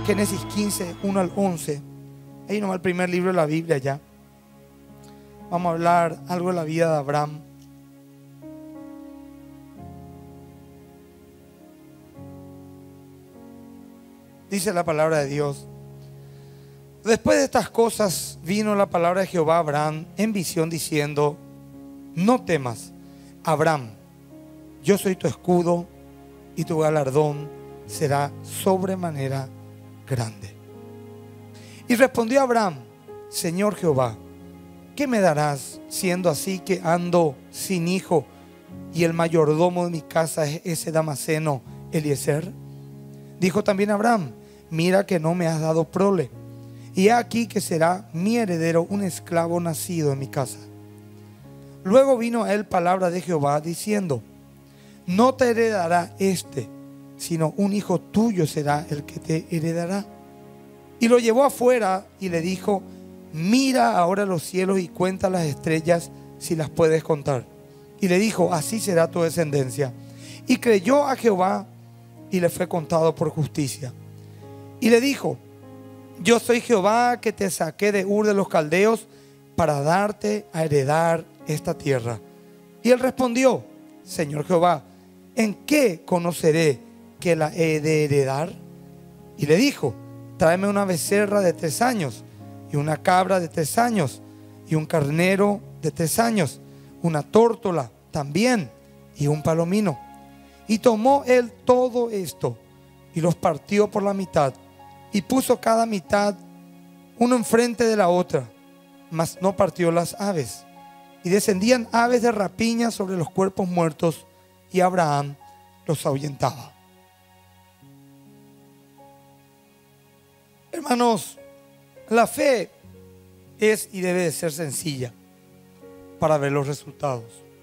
Génesis 15, 1 al 11. Ahí nomás el primer libro de la Biblia ya. Vamos a hablar algo de la vida de Abraham. Dice la palabra de Dios: después de estas cosas vino la palabra de Jehová a Abraham en visión diciendo: no temas, Abraham, yo soy tu escudo y tu galardón será sobremanera grande. Y respondió Abraham: Señor Jehová, ¿qué me darás siendo así que ando sin hijo y el mayordomo de mi casa es ese Damaseno Eliezer? Dijo también Abraham: mira que no me has dado prole, y he aquí que será mi heredero un esclavo nacido en mi casa. Luego vino a él palabra de Jehová diciendo: no te heredará sino un hijo tuyo será el que te heredará. Y lo llevó afuera y le dijo: mira ahora los cielos y cuenta las estrellas si las puedes contar. Y le dijo: así será tu descendencia. Y creyó a Jehová y le fue contado por justicia. Y le dijo: yo soy Jehová que te saqué de Ur de los Caldeos para darte a heredar esta tierra. Y él respondió: Señor Jehová, ¿en qué conoceré que la he de heredar? Y le dijo: tráeme una becerra de 3 años, y una cabra de 3 años, y un carnero de 3 años, una tórtola también, y un palomino. Y tomó él todo esto, y los partió por la mitad, y puso cada mitad uno enfrente de la otra, mas no partió las aves. Y descendían aves de rapiña sobre los cuerpos muertos, y Abraham los ahuyentaba. Hermanos, la fe es y debe de ser sencilla para ver los resultados.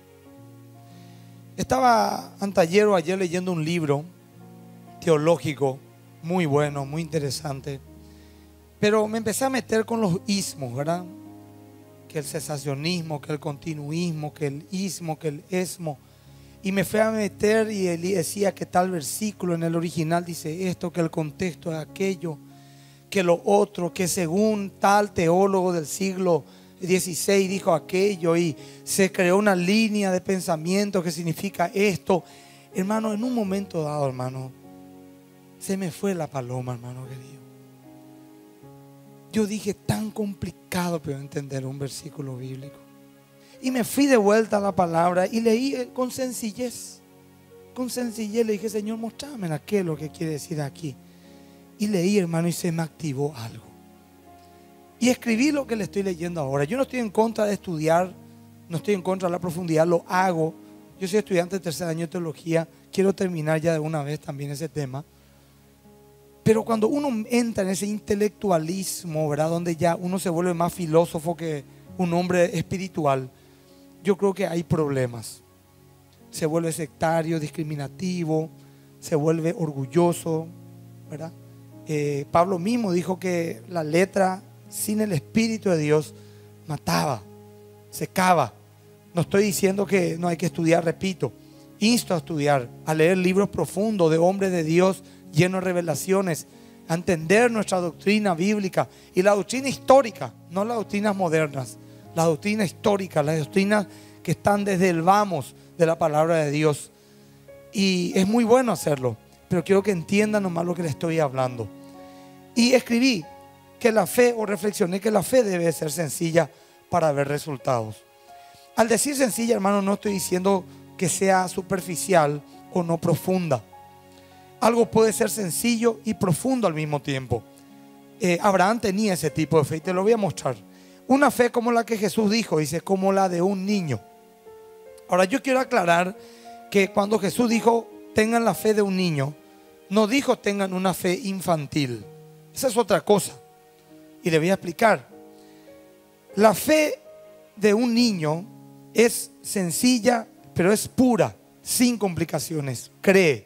Estaba anteayer o ayer leyendo un libro teológico muy bueno, muy interesante, pero me empecé a meter con los ismos, ¿verdad? Que el cesacionismo, que el continuismo, que el ismo, que el esmo. Y me fui a meter y él decía que tal versículo en el original dice esto, que el contexto es aquello, que lo otro, que según tal teólogo del siglo XVI dijo aquello, y se creó una línea de pensamiento que significa esto. Hermano, en un momento dado, hermano, se me fue la paloma, hermano querido. Yo dije: tan complicado pero entender un versículo bíblico. Y me fui de vuelta a la palabra y leí con sencillez. Con sencillez le dije: Señor, mostrame qué es lo que quiere decir aquí. Y leí, hermano, y se me activó algo. Y escribí lo que le estoy leyendo ahora. Yo no estoy en contra de estudiar, no estoy en contra de la profundidad, lo hago. Yo soy estudiante de 3er año de teología, quiero terminar ya de una vez también ese tema. Pero cuando uno entra en ese intelectualismo, ¿verdad?, donde ya uno se vuelve más filósofo que un hombre espiritual, yo creo que hay problemas. Se vuelve sectario, discriminativo, se vuelve orgulloso, ¿verdad? Pablo mismo dijo que la letra sin el Espíritu de Dios mataba, secaba. No estoy diciendo que no hay que estudiar, repito, insto a estudiar, a leer libros profundos de hombres de Dios llenos de revelaciones, a entender nuestra doctrina bíblica y la doctrina histórica, no las doctrinas modernas, la doctrina histórica, las doctrinas que están desde el vamos de la palabra de Dios. Y es muy bueno hacerlo, pero quiero que entiendan nomás lo que les estoy hablando. Y escribí que la fe, o reflexioné que la fe debe ser sencilla para ver resultados. Al decir sencilla, hermano, no estoy diciendo que sea superficial o no profunda. Algo puede ser sencillo y profundo al mismo tiempo. Abraham tenía ese tipo de fe y te lo voy a mostrar. Una fe como la que Jesús dijo, dice, como la de un niño. Ahora yo quiero aclarar que cuando Jesús dijo tengan la fe de un niño, no dijo tengan una fe infantil. Esa es otra cosa. Y le voy a explicar. La fe de un niño es sencilla, pero es pura, sin complicaciones. Cree.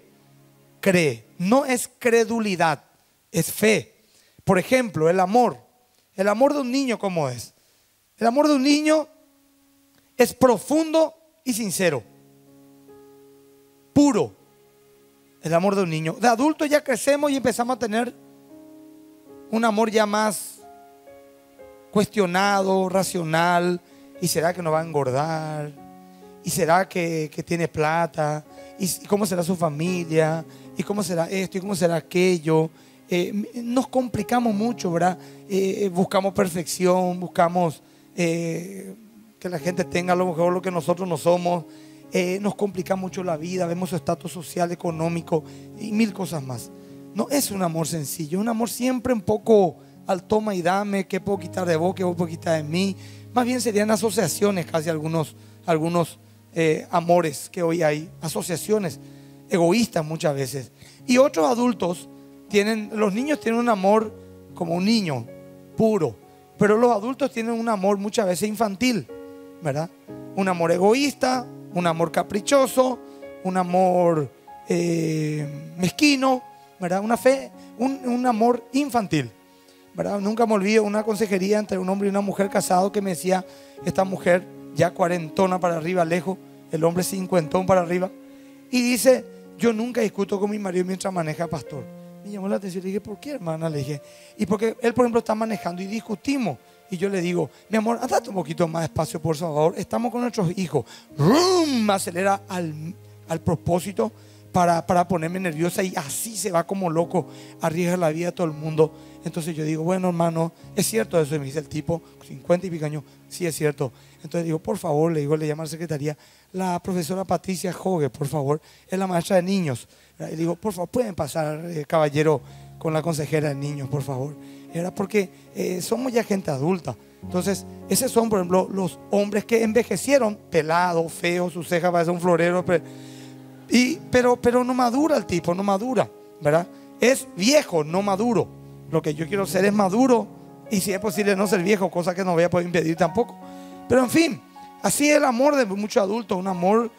No es credulidad, es fe. Por ejemplo, el amor. El amor de un niño, ¿cómo es? El amor de un niño es profundo y sincero. Puro. El amor de un niño. De adultos ya crecemos y empezamos a tener un amor ya más cuestionado, racional. ¿Y será que no va a engordar? ¿Y será que tiene plata? ¿Y cómo será su familia? ¿Y cómo será esto? ¿Y cómo será aquello? Nos complicamos mucho, ¿verdad? Buscamos perfección, buscamos que la gente tenga a lo mejor lo que nosotros no somos. Nos complica mucho la vida, vemos su estatus social, económico y mil cosas más. No es un amor sencillo, un amor siempre un poco al toma y dame, qué puedo quitar de vos, qué puedo quitar de mí. Más bien serían asociaciones, casi algunos amores que hoy hay, asociaciones egoístas muchas veces. Y otros adultos los niños tienen un amor como un niño, puro, pero los adultos tienen un amor muchas veces infantil, ¿verdad? Un amor egoísta, un amor caprichoso, un amor mezquino, ¿verdad? Un amor infantil, ¿verdad? Nunca me olvido una consejería entre un hombre y una mujer casado que me decía, esta mujer ya cuarentona para arriba, lejos, el hombre cincuentón para arriba, y dice, yo nunca discuto con mi marido mientras maneja, pastor. Me llamó la atención, le dije, ¿por qué, hermana? Le dije, y porque él, por ejemplo, está manejando y discutimos. Y yo le digo, mi amor, andate un poquito más despacio, por favor. Estamos con nuestros hijos. ¡Rum! Acelera al propósito para ponerme nerviosa y así se va como loco, arriesga la vida a todo el mundo. Entonces yo digo, bueno, hermano, es cierto eso. Y me dice el tipo, 50 y pico años, sí es cierto. Entonces digo, por favor, le llamo a la secretaría, la profesora Patricia Jogue, por favor, es la maestra de niños. Y digo, por favor, pueden pasar, caballero, con la consejera de niños, por favor. Era porque somos ya gente adulta. Entonces, esos son, por ejemplo, los hombres que envejecieron, pelados, feos, sus cejas parecen un florero, pero no madura el tipo, no madura, ¿verdad? Es viejo, no maduro. Lo que yo quiero ser es maduro y si es posible no ser viejo, cosa que no voy a poder impedir tampoco. Pero en fin, así es el amor de muchos adultos, un amor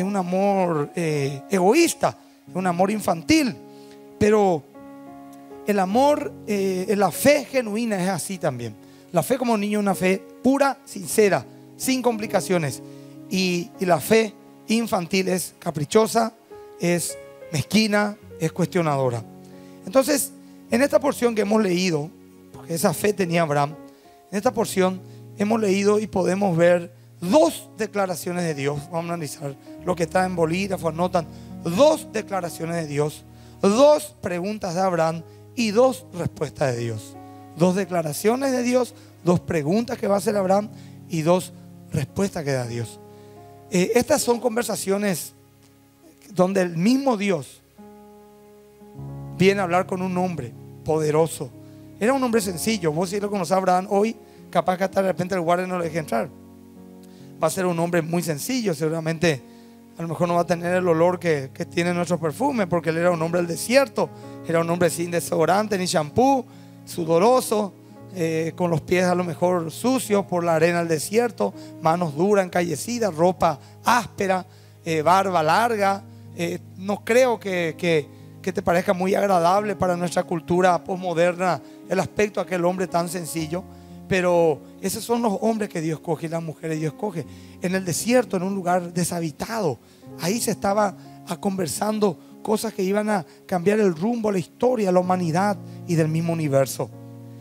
egoísta, un amor infantil. Pero el amor, la fe genuina es así también. La fe como niño es una fe pura, sincera, sin complicaciones. Y la fe infantil es caprichosa, es mezquina, es cuestionadora. Entonces, en esta porción que hemos leído, porque esa fe tenía Abraham, en esta porción hemos leído y podemos ver dos declaraciones de Dios. Vamos a analizar lo que está en bolígrafo, anotan. Dos declaraciones de Dios, dos preguntas de Abraham y dos respuestas de Dios. Dos declaraciones de Dios, dos preguntas que va a hacer Abraham y dos respuestas que da Dios. Estas son conversaciones donde el mismo Dios viene a hablar con un hombre poderoso. Era un hombre sencillo. Vos si lo conocés a Abraham hoy, capaz que hasta de repente el guardia no le deje entrar. Va a ser un hombre muy sencillo, seguramente. A lo mejor no va a tener el olor que tiene nuestro perfume, porque él era un hombre del desierto. Era un hombre sin desodorante ni shampoo, sudoroso, con los pies a lo mejor sucios por la arena del desierto, manos duras, encallecidas, ropa áspera, barba larga. No creo que te parezca muy agradable para nuestra cultura posmoderna el aspecto de aquel hombre tan sencillo. Pero esos son los hombres que Dios coge y las mujeres que Dios coge. En el desierto, en un lugar deshabitado, ahí se estaba conversando cosas que iban a cambiar el rumbo, la historia, la humanidad y del mismo universo.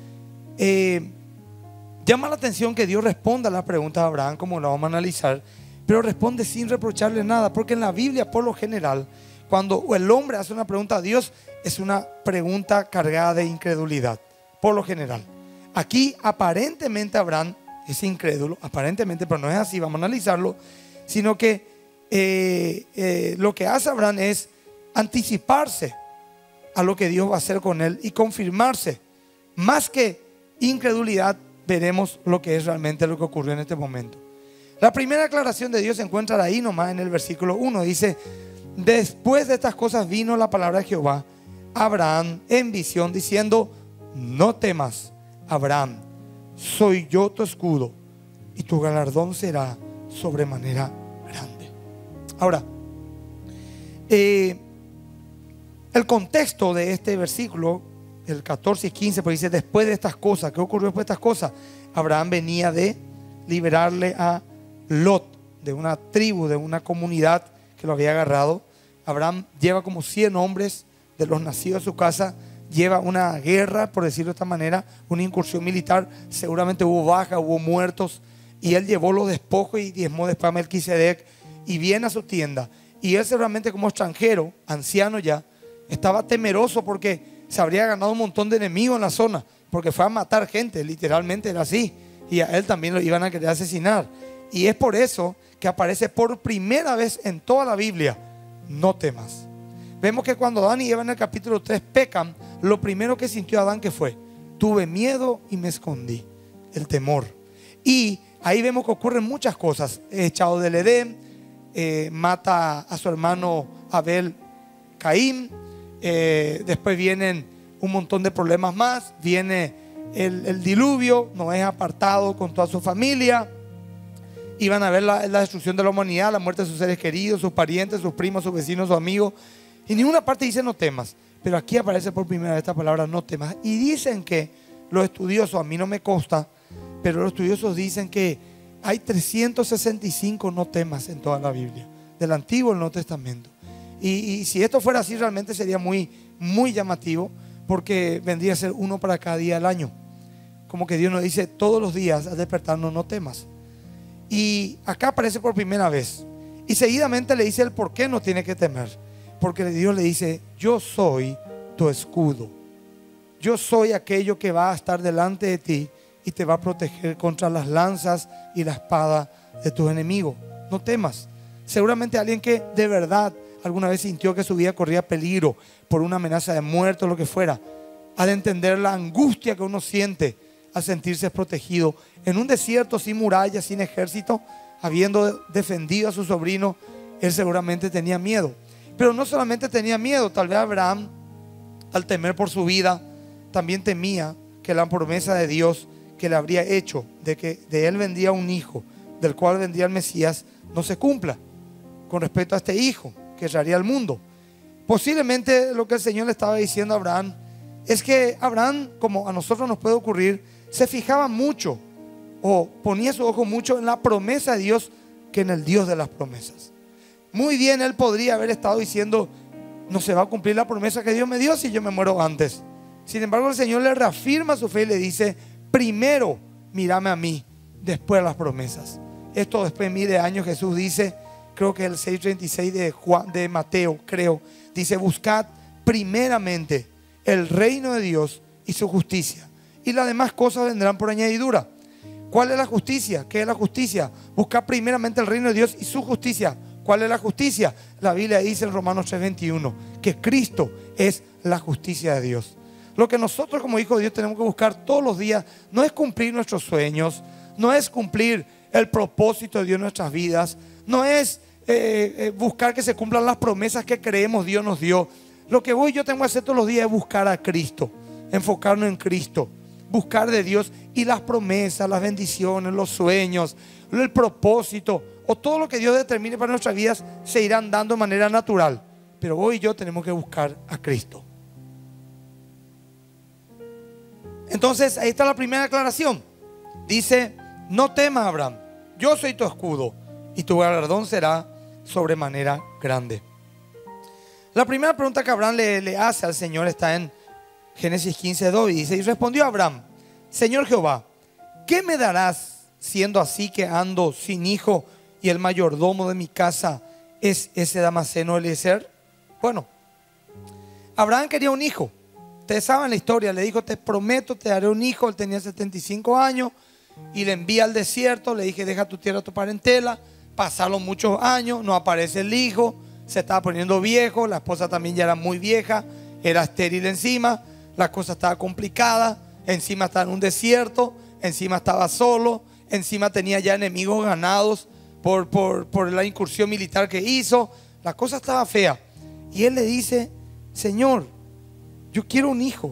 Llama la atención que Dios responda a las preguntas de Abraham, como lo vamos a analizar, pero responde sin reprocharle nada, porque en la Biblia, por lo general, cuando el hombre hace una pregunta a Dios, es una pregunta cargada de incredulidad, por lo general. Aquí aparentemente Abraham es incrédulo, aparentemente, pero no es así, vamos a analizarlo, sino que lo que hace Abraham es anticiparse a lo que Dios va a hacer con él y confirmarse. Más que incredulidad, veremos lo que es realmente lo que ocurrió en este momento. La primera aclaración de Dios se encuentra ahí nomás en el versículo 1, dice: después de estas cosas vino la palabra de Jehová a Abraham en visión diciendo: no temas, Abraham, soy yo tu escudo y tu galardón será sobremanera grande. Ahora, el contexto de este versículo, el 14 y 15, pues dice: después de estas cosas. ¿Qué ocurrió después de estas cosas? Abraham venía de liberarle a Lot de una tribu, de una comunidad que lo había agarrado. Abraham lleva como 100 hombres de los nacidos de su casa, lleva una guerra, por decirlo de esta manera, una incursión militar. Seguramente hubo bajas, hubo muertos, y él llevó los despojos y diezmó después a Melquisedec, y viene a su tienda. Y él seguramente, como extranjero, anciano ya, estaba temeroso porque se habría ganado un montón de enemigos en la zona, porque fue a matar gente, literalmente era así, y a él también lo iban a querer asesinar. Y es por eso que aparece por primera vez en toda la Biblia: no temas. Vemos que cuando Adán y Eva en el capítulo 3 pecan, lo primero que sintió Adán, que fue: tuve miedo y me escondí. El temor. Y ahí vemos que ocurren muchas cosas. Es echado del Edén, mata a su hermano Abel, Caín. Después vienen un montón de problemas más. Viene el diluvio. Noé es apartado con toda su familia. Iban a ver la destrucción de la humanidad, la muerte de sus seres queridos, sus parientes, sus primos, sus vecinos, sus amigos. Y en ninguna parte dice no temas. Pero aquí aparece por primera vez esta palabra, no temas. Y dicen que los estudiosos, a mí no me consta, pero los estudiosos dicen que hay 365 no temas en toda la Biblia, del Antiguo y el Nuevo Testamento. Y si esto fuera así, realmente sería muy, muy llamativo, porque vendría a ser uno para cada día del año. Como que Dios nos dice todos los días al despertarnos: no temas. Y acá aparece por primera vez. Y seguidamente le dice el por qué no tiene que temer. Porque Dios le dice: yo soy tu escudo. Yo soy aquello que va a estar delante de ti y te va a proteger contra las lanzas y la espada de tus enemigos. No temas. Seguramente alguien que de verdad alguna vez sintió que su vida corría peligro por una amenaza de muerte o lo que fuera, ha de entender la angustia que uno siente al sentirse protegido en un desierto sin murallas, sin ejército. Habiendo defendido a su sobrino, él seguramente tenía miedo. Pero no solamente tenía miedo, tal vez Abraham, al temer por su vida, también temía que la promesa de Dios que le habría hecho de que de él vendría un hijo, del cual vendría el Mesías, no se cumpla con respecto a este hijo que traería al mundo. Posiblemente lo que el Señor le estaba diciendo a Abraham es que Abraham, como a nosotros nos puede ocurrir, se fijaba mucho o ponía su ojo mucho en la promesa de Dios que en el Dios de las promesas. Muy bien, él podría haber estado diciendo: no se va a cumplir la promesa que Dios me dio si yo me muero antes. Sin embargo, el Señor le reafirma su fe y le dice: primero mírame a mí, después a las promesas. Esto después de miles de años Jesús dice, creo que el 6:36 de Mateo, creo, dice: buscad primeramente el reino de Dios y su justicia, y las demás cosas vendrán por añadidura. ¿Cuál es la justicia? ¿Qué es la justicia? Buscar primeramente el reino de Dios y su justicia. ¿Cuál es la justicia? La Biblia dice en Romanos 3:21 que Cristo es la justicia de Dios. Lo que nosotros como hijos de Dios tenemos que buscar todos los días no es cumplir nuestros sueños, no es cumplir el propósito de Dios en nuestras vidas, no es buscar que se cumplan las promesas que creemos Dios nos dio. Lo que yo tengo que hacer todos los días es buscar a Cristo, enfocarnos en Cristo, buscar de Dios, y las promesas, las bendiciones, los sueños, el propósito o todo lo que Dios determine para nuestras vidas se irán dando de manera natural. Pero vos y yo tenemos que buscar a Cristo. Entonces ahí está la primera aclaración. Dice: no temas, Abraham, yo soy tu escudo y tu galardón será sobremanera grande. La primera pregunta que Abraham le hace al Señor está en Génesis 15:2 y dice: y respondió Abraham: Señor Jehová, ¿qué me darás siendo así que ando sin hijo y el mayordomo de mi casa es ese Damaseno Eliezer? Bueno, Abraham quería un hijo. Ustedes saben la historia. Le dijo: te prometo, te daré un hijo. Él tenía 75 años y le envía al desierto. Le dije: deja tu tierra, tu parentela. Pasaron muchos años, no aparece el hijo. Se estaba poniendo viejo. La esposa también ya era muy vieja, era estéril encima. La cosa estaba complicada. Encima estaba en un desierto, encima estaba solo, encima tenía ya enemigos ganados por la incursión militar que hizo. La cosa estaba fea. Y él le dice: Señor, yo quiero un hijo.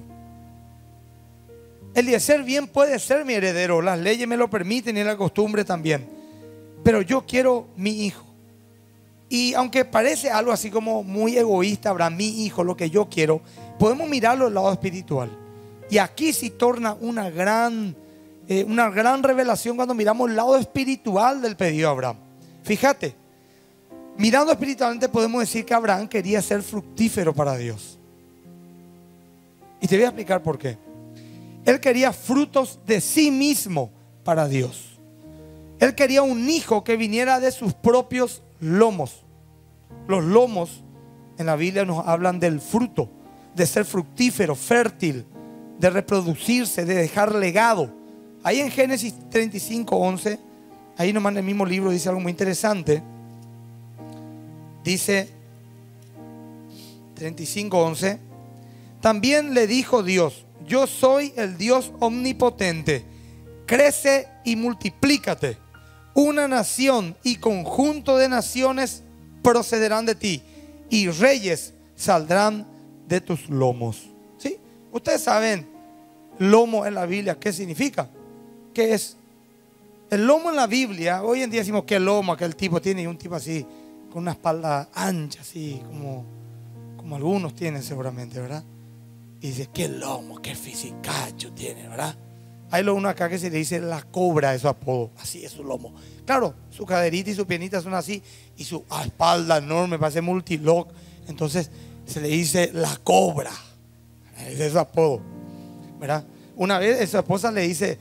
Eliezer bien puede ser mi heredero, las leyes me lo permiten y la costumbre también, pero yo quiero mi hijo. Y aunque parece algo así como muy egoísta, Abraham, mi hijo, lo que yo quiero, podemos mirarlo del lado espiritual. Y aquí sí torna una gran revelación cuando miramos el lado espiritual del pedido de Abraham. Fíjate, mirando espiritualmente podemos decir que Abraham quería ser fructífero para Dios. Y te voy a explicar por qué. Él quería frutos de sí mismo para Dios. Él quería un hijo que viniera de sus propios lomos. Los lomos en la Biblia nos hablan del fruto, de ser fructífero, fértil, de reproducirse, de dejar legado. Ahí en Génesis 35:11, ahí nomás en el mismo libro dice algo muy interesante. Dice 35:11, también le dijo Dios: yo soy el Dios omnipotente, crece y multiplícate. Una nación y conjunto de naciones procederán de ti, y reyes saldrán de tus lomos. ¿Sí? Ustedes saben, lomo en la Biblia, ¿qué significa? ¿Qué es? El lomo en la Biblia, hoy en día decimos que lomo, aquel tipo tiene un tipo así, con una espalda ancha, así como algunos tienen seguramente, ¿verdad? Y dice, qué lomo, qué fisicacho tiene, ¿verdad? Hay uno acá que se le dice la cobra, es su apodo, así es su lomo. Claro, su caderita y su piernita son así, y su espalda enorme, parece multilock. Entonces se le dice la cobra, ese es su apodo, ¿verdad? Una vez su esposa le dice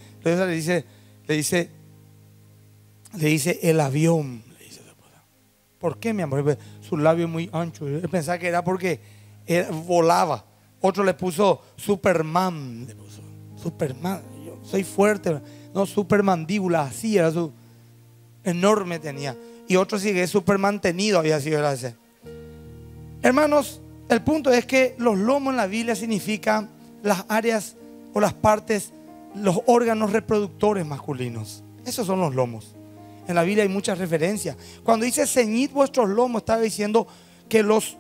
el avión, le dice su esposa. ¿Por qué, mi amor? Su labio es muy ancho. Él pensaba que era porque volaba. Otro le puso Superman, le puso Superman. Yo soy fuerte, no, supermandíbula, así era su enorme tenía. Y otro sigue super mantenido había sido ese. Hermanos, el punto es que los lomos en la Biblia significan las áreas o las partes, los órganos reproductores masculinos. Esos son los lomos. En la Biblia hay muchas referencias. Cuando dice ceñid vuestros lomos, estaba diciendo que los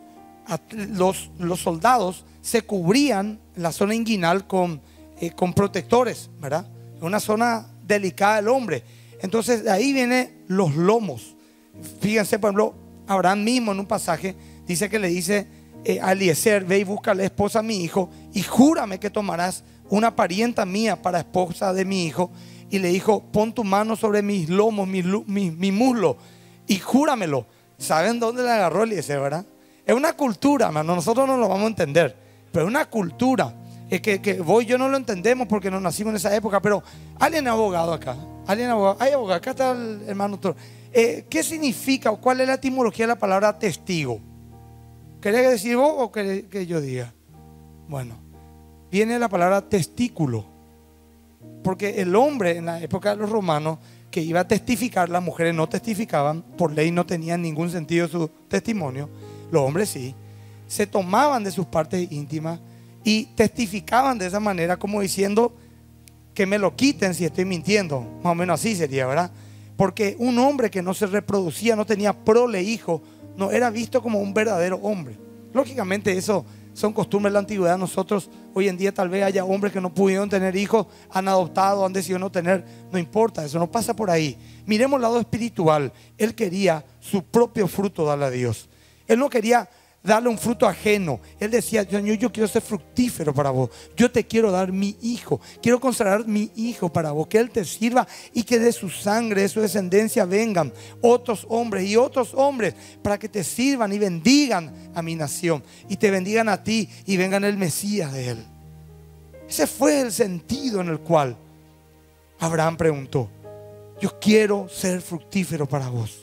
soldados se cubrían en la zona inguinal con protectores, ¿verdad? Es una zona delicada del hombre. Entonces de ahí vienen los lomos. Fíjense, por ejemplo, Abraham mismo en un pasaje dice que le dice a Eliezer: ve y búscale esposa a mi hijo y júrame que tomarás una parienta mía para esposa de mi hijo. Y le dijo: pon tu mano sobre mis lomos, mi muslo, y júramelo. ¿Saben dónde le agarró Eliezer, verdad? Es una cultura, hermano. Nosotros no lo vamos a entender, pero es una cultura que vos y yo no lo entendemos porque no nacimos en esa época. Pero alguien es abogado acá. ¿Alguien abogado? Hay abogado. Acá está el hermano. ¿Qué significa o cuál es la etimología de la palabra testigo? ¿Querés decir vos o querés que yo diga? Bueno, viene la palabra testículo. Porque el hombre en la época de los romanos que iba a testificar, las mujeres no testificaban, por ley no tenían ningún sentido su testimonio. Los hombres sí, se tomaban de sus partes íntimas y testificaban de esa manera, como diciendo que me lo quiten si estoy mintiendo. Más o menos así sería, ¿verdad? Porque un hombre que no se reproducía, no tenía prole, hijo, no era visto como un verdadero hombre. Lógicamente eso son costumbres de la antigüedad. Nosotros hoy en día tal vez haya hombres que no pudieron tener hijos, han adoptado, han decidido no tener. No importa, eso no pasa por ahí. Miremos el lado espiritual. Él quería su propio fruto darle a Dios. Él no quería darle un fruto ajeno. Él decía: Señor, yo quiero ser fructífero para vos. Yo te quiero dar mi hijo. Quiero consagrar mi hijo para vos. Que él te sirva y que de su sangre, de su descendencia vengan otros hombres y otros hombres para que te sirvan y bendigan a mi nación. Y te bendigan a ti y vengan el Mesías de él. Ese fue el sentido en el cual Abraham preguntó: yo quiero ser fructífero para vos.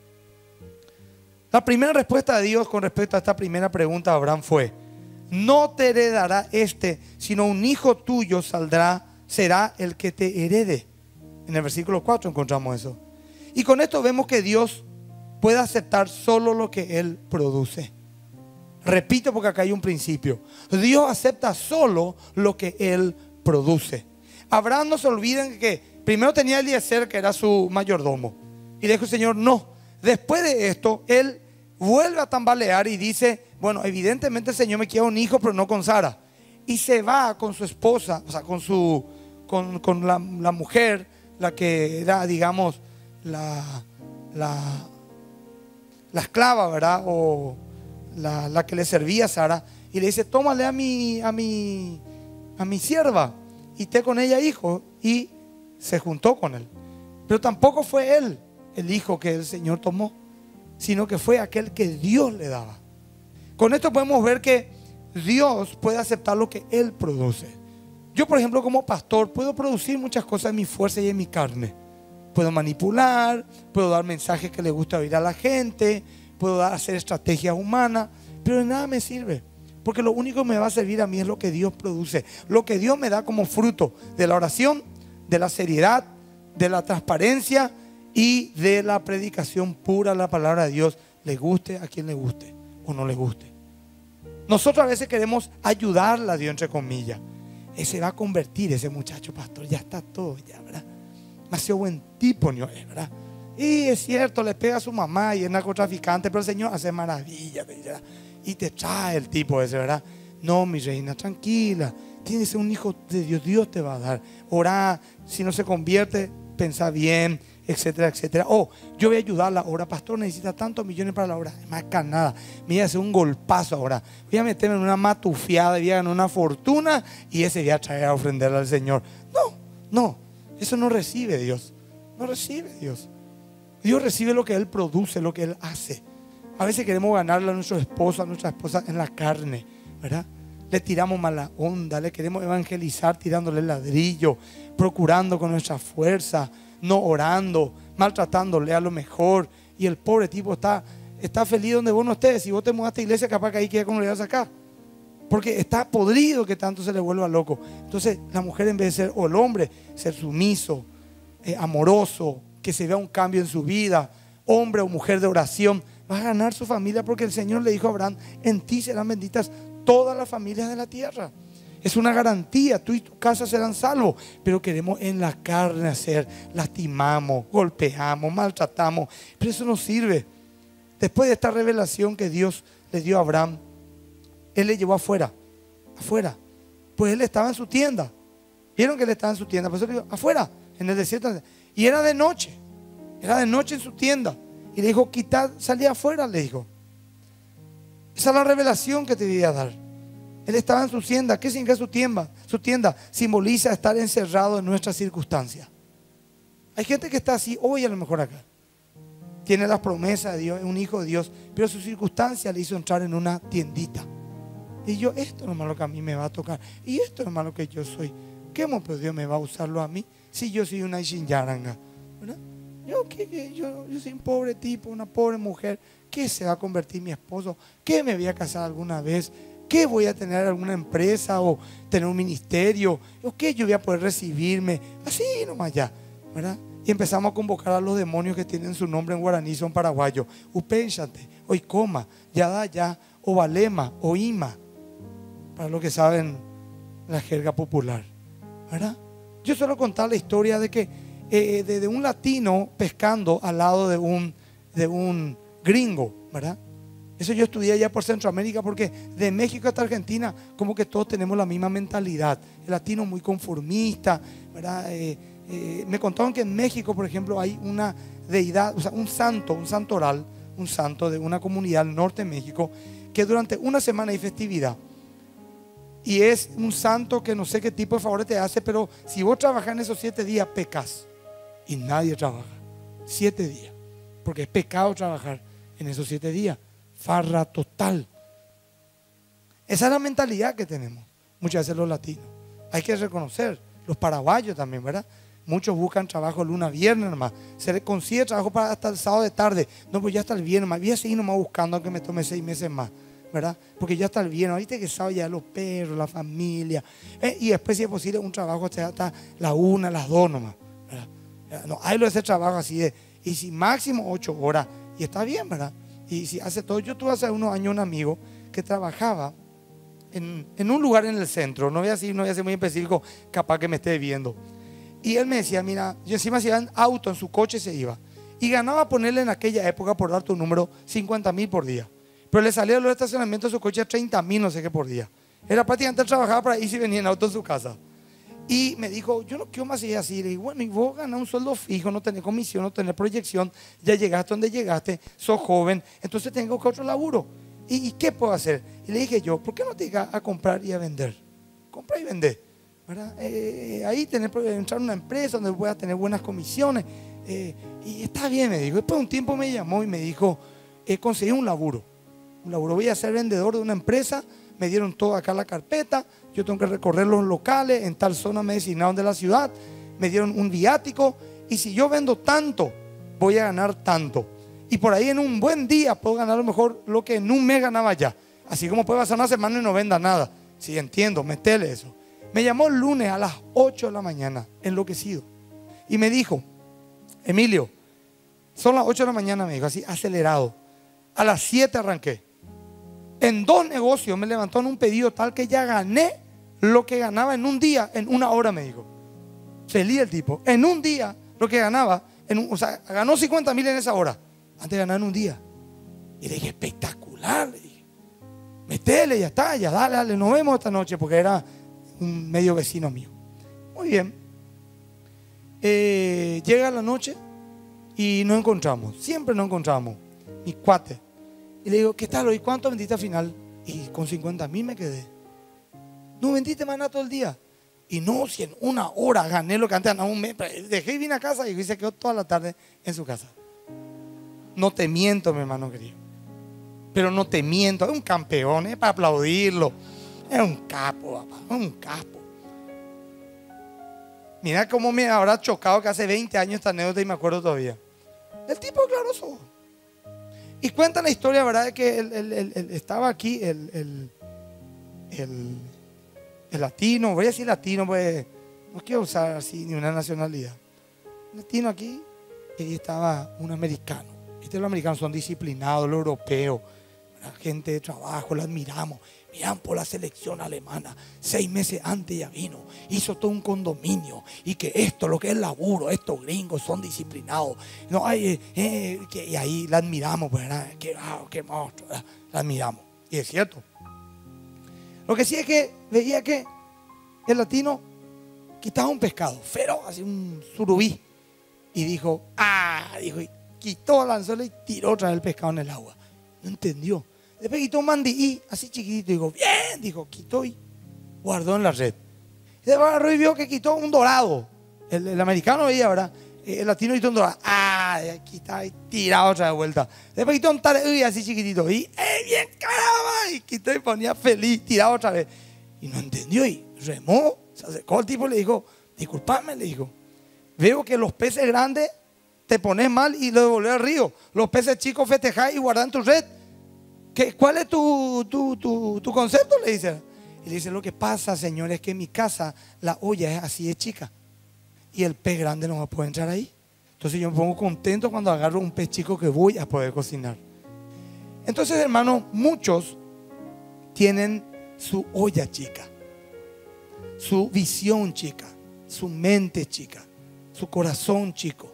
La primera respuesta de Dios con respecto a esta primera pregunta de Abraham fue: no te heredará sino un hijo tuyo será el que te herede. En el versículo 4 encontramos eso. Y con esto vemos que Dios puede aceptar solo lo que Él produce. Repito porque acá hay un principio. Dios acepta solo lo que Él produce. Abraham, no se olviden que primero tenía a Eliezer, que era su mayordomo, y le dijo: Señor, no. Después de esto, él vuelve a tambalear y dice: bueno, evidentemente el Señor me quiere un hijo, pero no con Sara. Y se va con su esposa, o sea, con la mujer, la que era, digamos, la esclava, ¿verdad? O la que le servía a Sara. Y le dice: tómale a mi sierva y té con ella hijo. Y se juntó con él. Pero tampoco fue él el hijo que el Señor tomó, sino que fue aquel que Dios le daba. Con esto podemos ver que Dios puede aceptar lo que Él produce. Yo, por ejemplo, como pastor, puedo producir muchas cosas en mi fuerza y en mi carne. Puedo manipular, puedo dar mensajes que le gusta oír a la gente, puedo hacer estrategias humanas, pero de nada me sirve. Porque lo único que me va a servir a mí es lo que Dios produce. Lo que Dios me da como fruto de la oración, de la seriedad, de la transparencia y de la predicación pura de la palabra de Dios. Le guste a quien le guste o no le guste. Nosotros a veces queremos ayudarla a Dios, entre comillas. Se va a convertir ese muchacho, pastor, ya está todo, ya, ¿verdad? Demasiado buen tipo, ¿no? ¿Verdad? Y es cierto, le pega a su mamá y es narcotraficante, pero el Señor hace maravillas, ¿verdad? Y te trae el tipo ese, ¿verdad? No, mi reina, tranquila, tienes un hijo de Dios, Dios te va a dar. Orá, si no se convierte, pensá bien, etcétera, etcétera. Yo voy a ayudarla ahora, pastor, necesita tantos millones para la obra. Más que nada, me voy a hacer un golpazo ahora. Voy a meterme en una matufiada, voy a ganar una fortuna y ese voy a traer a ofrenderle al Señor. No, eso no recibe Dios. No recibe Dios. Dios recibe lo que Él produce, lo que Él hace. A veces queremos ganarle a nuestro esposo, a nuestra esposa en la carne, ¿verdad? Le tiramos mala onda, le queremos evangelizar tirándole ladrillo, procurando con nuestra fuerza, no orando, maltratándole a lo mejor. Y el pobre tipo está feliz donde vos no estés. Si vos te mudaste a iglesia, capaz que ahí queda como le vas acá. Porque está podrido que tanto se le vuelva loco. Entonces la mujer, en vez de ser, o el hombre, ser sumiso, amoroso, que se vea un cambio en su vida, hombre o mujer de oración, va a ganar su familia, porque el Señor le dijo a Abraham: en ti serán benditas todas las familias de la tierra. Es una garantía, tú y tu casa serán salvos. Pero queremos en la carne hacer, lastimamos, golpeamos, maltratamos. Pero eso no sirve. Después de esta revelación que Dios le dio a Abraham, Él le llevó afuera. Pues él estaba en su tienda. Vieron que él estaba en su tienda, por eso le digo, afuera, en el desierto. Y era de noche en su tienda. Y le dijo: quitad, salí afuera, le dijo. Esa es la revelación que te voy a dar. Él estaba en su tienda. ¿Qué significa su tienda? Su tienda simboliza estar encerrado en nuestras circunstancias. Hay gente que está así hoy, a lo mejor acá. Tiene las promesas de Dios, es un hijo de Dios, pero su circunstancia le hizo entrar en una tiendita. Y esto no es lo que a mí me va a tocar. Y esto no es lo que yo soy. ¿Cómo pues Dios me va a usarlo a mí si yo soy una Ishinyaranga? ¿Verdad? Yo soy un pobre tipo, una pobre mujer. ¿Qué se va a convertir mi esposo? ¿Qué me voy a casar alguna vez? ¿Qué voy a tener alguna empresa o tener un ministerio? ¿O qué yo voy a poder recibirme? Así nomás ya, ¿verdad? Y empezamos a convocar a los demonios que tienen su nombre en guaraní, son paraguayos. Upénchate, Oikoma, Yadaya, Ovalema, Oima, para los que saben la jerga popular, ¿verdad? Yo suelo contar la historia de que de un latino pescando al lado de un gringo, ¿verdad? Eso yo estudié allá por Centroamérica, porque de México hasta Argentina como que todos tenemos la misma mentalidad. El latino muy conformista, ¿verdad? Me contaron que en México, por ejemplo, hay una deidad, o sea, un santoral, un santo de una comunidad al norte de México, que durante una semana hay festividad. Y es un santo que no sé qué tipo de favores te hace, pero si vos trabajas en esos 7 días, pecas. Y nadie trabaja 7 días, porque es pecado trabajar en esos 7 días. Farra total. Esa es la mentalidad que tenemos muchas veces los latinos. Hay que reconocer, los paraguayos también, ¿verdad? Muchos buscan trabajo lunes a viernes nomás. Se les consigue trabajo para hasta el sábado de tarde. No, pues ya hasta el viernes más. Voy a seguir nomás buscando, aunque me tome 6 meses más, ¿verdad? Porque ya hasta el viernes. Ahorita que sabe ya los perros, la familia. Y después, si es posible, un trabajo hasta la 1, las 2 nomás, ¿verdad? No, hay lo de ese trabajo así de, y si máximo 8 horas. Y está bien, ¿verdad? Y si hace todo. Yo tuve hace unos años un amigo que trabajaba en un lugar en el centro. No voy a ser muy específico, capaz que me esté viendo. Y él me decía: mira, yo encima se iba en auto, en su coche se iba. Y ganaba ponerle en aquella época, por dar tu número, 50,000 por día. Pero le salía los estacionamientos de su coche a 30,000, no sé qué por día. Era prácticamente, él trabajaba para ir si venía en auto en su casa. Y me dijo: yo no quiero más seguir así. Le dije: bueno, y vos ganás un sueldo fijo, no tenés comisión, no tenés proyección, ya llegaste donde llegaste, sos joven, entonces tengo que buscar otro laburo. ¿Y qué puedo hacer? Y le dije yo: ¿por qué no te digas a comprar y a vender? Compra y vender, ¿verdad? Ahí entrar en una empresa donde puedas tener buenas comisiones. Y está bien, me dijo. Después de un tiempo me llamó y me dijo: conseguí un laburo. un laburo. Voy a ser vendedor de una empresa. Me dieron todo acá la carpeta. Yo tengo que recorrer los locales. En tal zona me designaron de la ciudad. Me dieron un viático. Y si yo vendo tanto, voy a ganar tanto. Y por ahí en un buen día puedo ganar a lo mejor lo que en un mes ganaba ya. Así como puede pasar una semana y no venda nada. Sí, entiendo, metele eso. Me llamó el lunes a las 8 de la mañana, enloquecido. Y me dijo, Emilio, son las 8 de la mañana, me dijo, así acelerado. A las 7 arranqué. En 2 negocios me levantó en un pedido tal que ya gané lo que ganaba en un día, en 1 hora, me dijo. Feliz el tipo. En un día, lo que ganaba, o sea, ganó 50.000 en esa hora. Antes de ganar en un día. Y le dije, espectacular. Le dije, metele, ya está, ya dale, dale, nos vemos esta noche, porque era un medio vecino mío. Muy bien. Llega la noche y nos encontramos. Siempre nos encontramos. Mi cuate. Y le digo, ¿qué tal hoy? ¿Cuánto vendiste al final? Y con 50.000 me quedé. No vendiste más nada todo el día. Y no, si en 1 hora gané lo que antes ganaba un mes. Dejé y vine a casa y se quedó toda la tarde en su casa. No te miento, mi hermano querido. Pero no te miento. Es un campeón, es para aplaudirlo. Es un capo, papá. Es un capo. Mira cómo me habrá chocado que hace 20 años esta anécdota y me acuerdo todavía. El tipo, claro, sos. Y cuenta la historia, ¿verdad? De que estaba aquí el latino, voy a decir latino, pues no quiero usar así ni una nacionalidad. Latino aquí, y estaba un americano. Los americanos son disciplinados, los europeos, la gente de trabajo, la admiramos. Miran por la selección alemana, 6 meses antes ya vino, hizo todo un condominio. Y que esto, lo que es laburo, estos gringos son disciplinados. No hay, y ahí la admiramos, ¿verdad? Qué monstruo, ¿verdad? La admiramos. Y es cierto. Lo que sí es que veía que el latino quitaba un pescado, feroz, así un surubí. Y dijo, y quitó el anzuelo y tiró otra vez el pescado en el agua. No entendió. Después quitó un mandií, así chiquitito, dijo, bien, dijo, quitó y guardó en la red. Y después agarró y vio que quitó un dorado. El americano veía, ¿verdad? El latino quitó un dorado. Aquí está, y tirado otra vez de vuelta. Después quitó un tareí así chiquitito. Y, bien, caramba, y quitó y ponía feliz, tirado otra vez. Y no entendió y remó. Se acercó al tipo y le dijo, disculpame, le dijo, veo que los peces grandes te pones mal y lo devolvés al río. Los peces chicos festejás y guardás en tu red. ¿Cuál es tu concepto? Le dice. Y le dice, lo que pasa, señor, es que en mi casa la olla es así de chica. Y el pez grande no va a poder entrar ahí. Entonces yo me pongo contento cuando agarro un pez chico que voy a poder cocinar. Entonces, hermano, muchos tienen su olla chica, su visión chica, su mente chica, su corazón chico.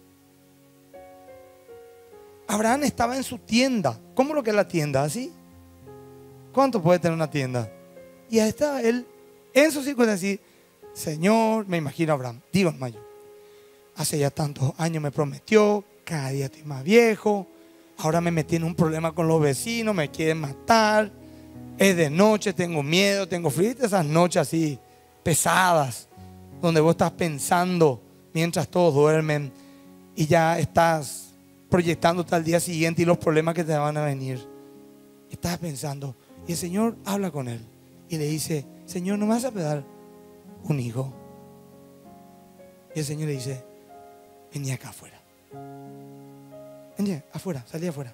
Abraham estaba en su tienda. ¿Cómo lo que es la tienda? ¿Así? ¿Cuánto puede tener una tienda? Y ahí estaba él en sus hijos, decir, Señor, me imagino a Abraham, digo en mayo, hace ya tantos años me prometió, cada día estoy más viejo, ahora me metí en un problema con los vecinos, me quieren matar, es de noche, tengo miedo, tengo frío. Esas noches así pesadas, donde vos estás pensando mientras todos duermen y ya estás proyectándote al día siguiente y los problemas que te van a venir. Estás pensando y el Señor habla con él y le dice, Señor, ¿no me vas a dar un hijo? Y el Señor le dice, vení acá afuera. Vení afuera, salí afuera.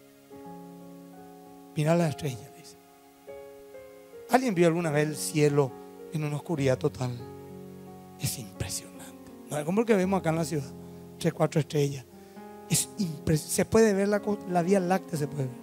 Mira la estrella, le dice. ¿Alguien vio alguna vez el cielo en una oscuridad total? Es impresionante. No es como el que vemos acá en la ciudad, 3, 4 estrellas. Es se puede ver la Vía Láctea, se puede ver.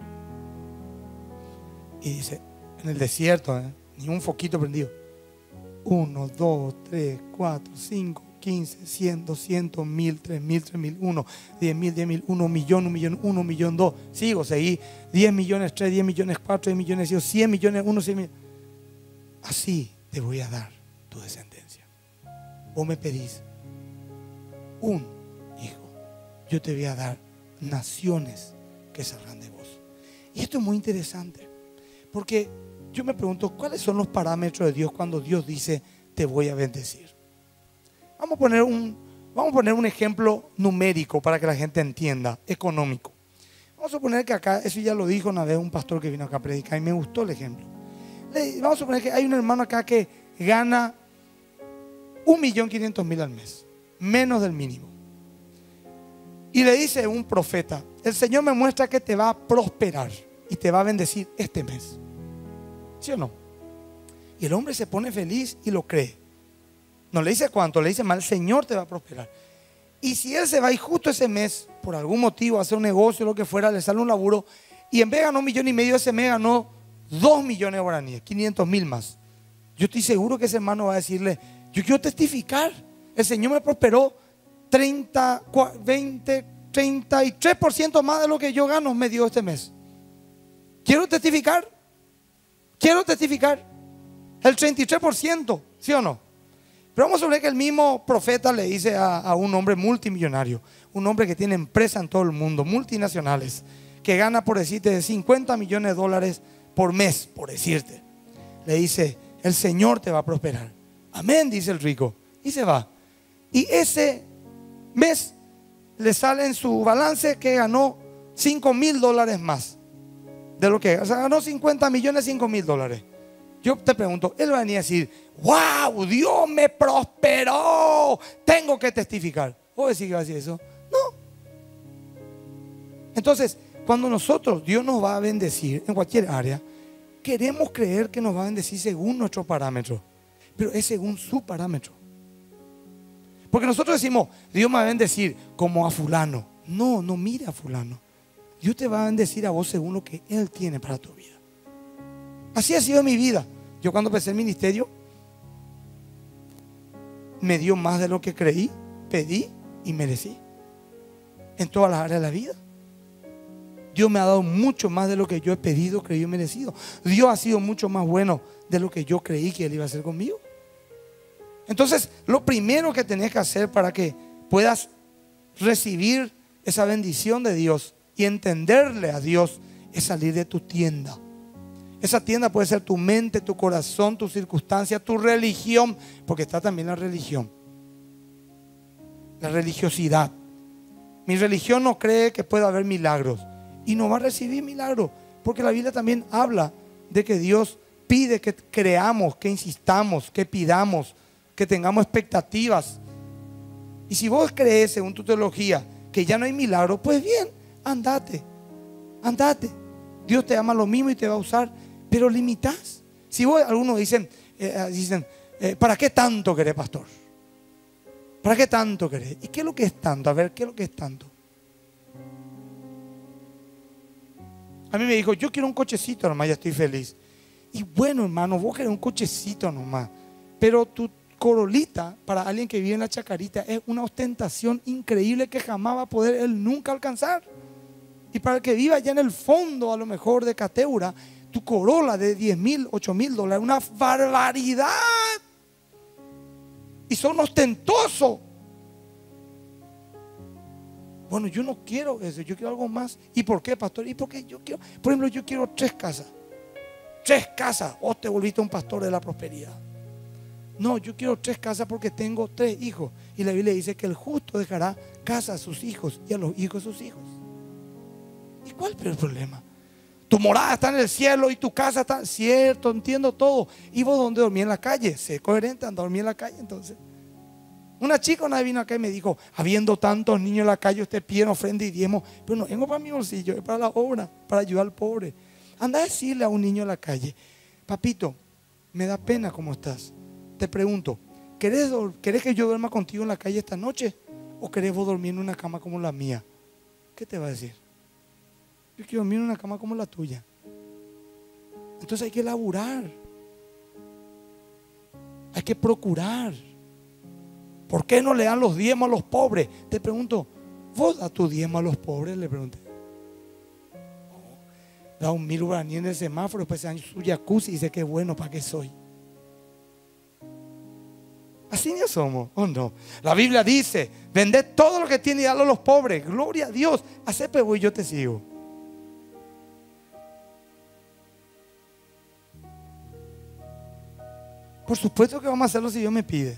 Y dice, en el desierto, ni un foquito prendido. 1, 2, 3, 4, 5, 15, 100, 200, 1000, 3000, 3001, 10.000, 10.000, 1 millón, 1 millón, 1 millón, 2. Seguí. 10 millones, 3, 10 millones, 4, 10 millones, 100 millones, 1, 100 millones. Así te voy a dar tu descendencia. Vos me pedís un hijo, yo te voy a dar naciones que salgan de vos. Y esto es muy interesante, porque yo me pregunto, ¿cuáles son los parámetros de Dios cuando Dios dice, te voy a bendecir? Vamos a poner un ejemplo numérico para que la gente entienda, económico. Vamos a vamos a suponer que acá, eso ya lo dijo una vez un pastor que vino acá a predicar y me gustó el ejemplo. Vamos a suponer que hay un hermano acá que gana 1.500.000 al mes, menos del mínimo. Y le dice un profeta: el Señor me muestra que te va a prosperar y te va a bendecir este mes. ¿Sí o no? Y el hombre se pone feliz y lo cree. No le dice cuánto, le dice más: el Señor te va a prosperar. Y si él se va y justo ese mes, por algún motivo, a hacer un negocio o lo que fuera, le sale un laburo, y en vez de ganar 1,5 millones, ese mes ganó 2 millones de guaraníes, 500.000 más. Yo estoy seguro que ese hermano va a decirle: yo quiero testificar, el Señor me prosperó 30, 20, 33% más de lo que yo gano me dio este mes. Quiero testificar, el 33%, ¿sí o no? Pero vamos a ver que el mismo profeta le dice a un hombre multimillonario, un hombre que tiene empresas en todo el mundo, multinacionales, que gana, por decirte, 50 millones de dólares por mes, por decirte. Le dice: el Señor te va a prosperar. Amén, dice el rico. Y se va. Y ese mes le sale en su balance que ganó 5.000 dólares más de lo que, o sea, ganó 50 millones, 5.000 dólares. Yo te pregunto, él va a venir a decir: wow, Dios me prosperó, tengo que testificar. ¿Vos decís que va a decir eso? No. Entonces, cuando nosotros, Dios nos va a bendecir en cualquier área, queremos creer que nos va a bendecir según nuestro parámetro, pero es según su parámetro. Porque nosotros decimos: Dios me va a bendecir como a fulano. No, no mire a fulano. Dios te va a bendecir a vos según lo que Él tiene para tu vida. Así ha sido mi vida. Yo cuando empecé el ministerio, me dio más de lo que creí, pedí y merecí. En todas las áreas de la vida. Dios me ha dado mucho más de lo que yo he pedido, creído y merecido. Dios ha sido mucho más bueno de lo que yo creí que Él iba a hacer conmigo. Entonces, lo primero que tenés que hacer para que puedas recibir esa bendición de Dios y entenderle a Dios es salir de tu tienda. Esa tienda puede ser tu mente, tu corazón, tu circunstancia, tu religión, porque está también la religión, la religiosidad. Mi religión no cree que pueda haber milagros y no va a recibir milagros, porque la Biblia también habla de que Dios pide que creamos, que insistamos, que pidamos, que tengamos expectativas. Y si vos crees, según tu teología, que ya no hay milagros, pues bien, andate. Dios te ama lo mismo y te va a usar, pero limitás. Si vos, algunos dicen, ¿para qué tanto querés, pastor? ¿Para qué tanto querés? ¿Y qué es lo que es tanto? A ver, ¿qué es lo que es tanto? A mí me dijo: yo quiero un cochecito nomás, ya estoy feliz. Y bueno, hermano, vos querés un cochecito nomás, pero tu Corolita, para alguien que vive en la Chacarita, es una ostentación increíble que jamás va a poder él nunca alcanzar. Y para el que viva allá en el fondo, a lo mejor de Cateura, tu Corolla de 10.000, 8.000 dólares, una barbaridad. Y son ostentosos. Bueno, yo no quiero eso, yo quiero algo más. ¿Y por qué, pastor? Y porque yo quiero, por ejemplo, yo quiero 3 casas. 3 casas. O te volviste un pastor de la prosperidad. No, yo quiero 3 casas porque tengo 3 hijos. Y la Biblia dice que el justo dejará casa a sus hijos y a los hijos de sus hijos. ¿Y cuál es el problema? Tu morada está en el cielo y tu casa está... Cierto, entiendo todo. ¿Y vos dónde dormí? En la calle. Sé coherente, anda a dormir en la calle entonces. Una chica una vez vino acá y me dijo: habiendo tantos niños en la calle, usted pide ofrenda y diezmo. Pero no vengo para mi bolsillo, es para la obra, para ayudar al pobre. Anda a decirle a un niño en la calle: papito, me da pena cómo estás. Te pregunto, ¿querés que yo duerma contigo en la calle esta noche? ¿O querés vos dormir en una cama como la mía? ¿Qué te va a decir? Yo quiero dormir en una cama como la tuya. Entonces hay que laburar. Hay que procurar. ¿Por qué no le dan los diezmos a los pobres? Te pregunto, ¿vos das tu diezmo a los pobres? Le pregunté. Da 1.000 guaraníes en el semáforo, después se dan su jacuzzi y dice: qué bueno, ¿para qué soy? Así no somos, ¿o no? La Biblia dice: vended todo lo que tiene y dalo a los pobres. Gloria a Dios. Hacé pego y yo te sigo. Por supuesto que vamos a hacerlo si Dios me pide.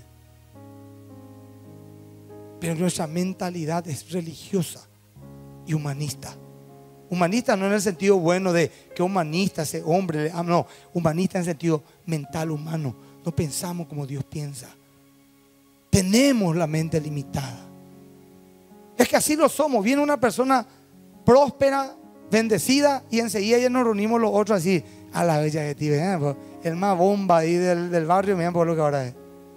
Pero nuestra mentalidad es religiosa y humanista. Humanista no en el sentido bueno de que humanista, ese hombre, no, humanista en el sentido mental, humano. No pensamos como Dios piensa. Tenemos la mente limitada. Es que así lo somos. Viene una persona próspera, bendecida, y enseguida ya nos reunimos los otros así. A la bella de ti, el más bomba ahí del barrio, miren por lo que ahora es.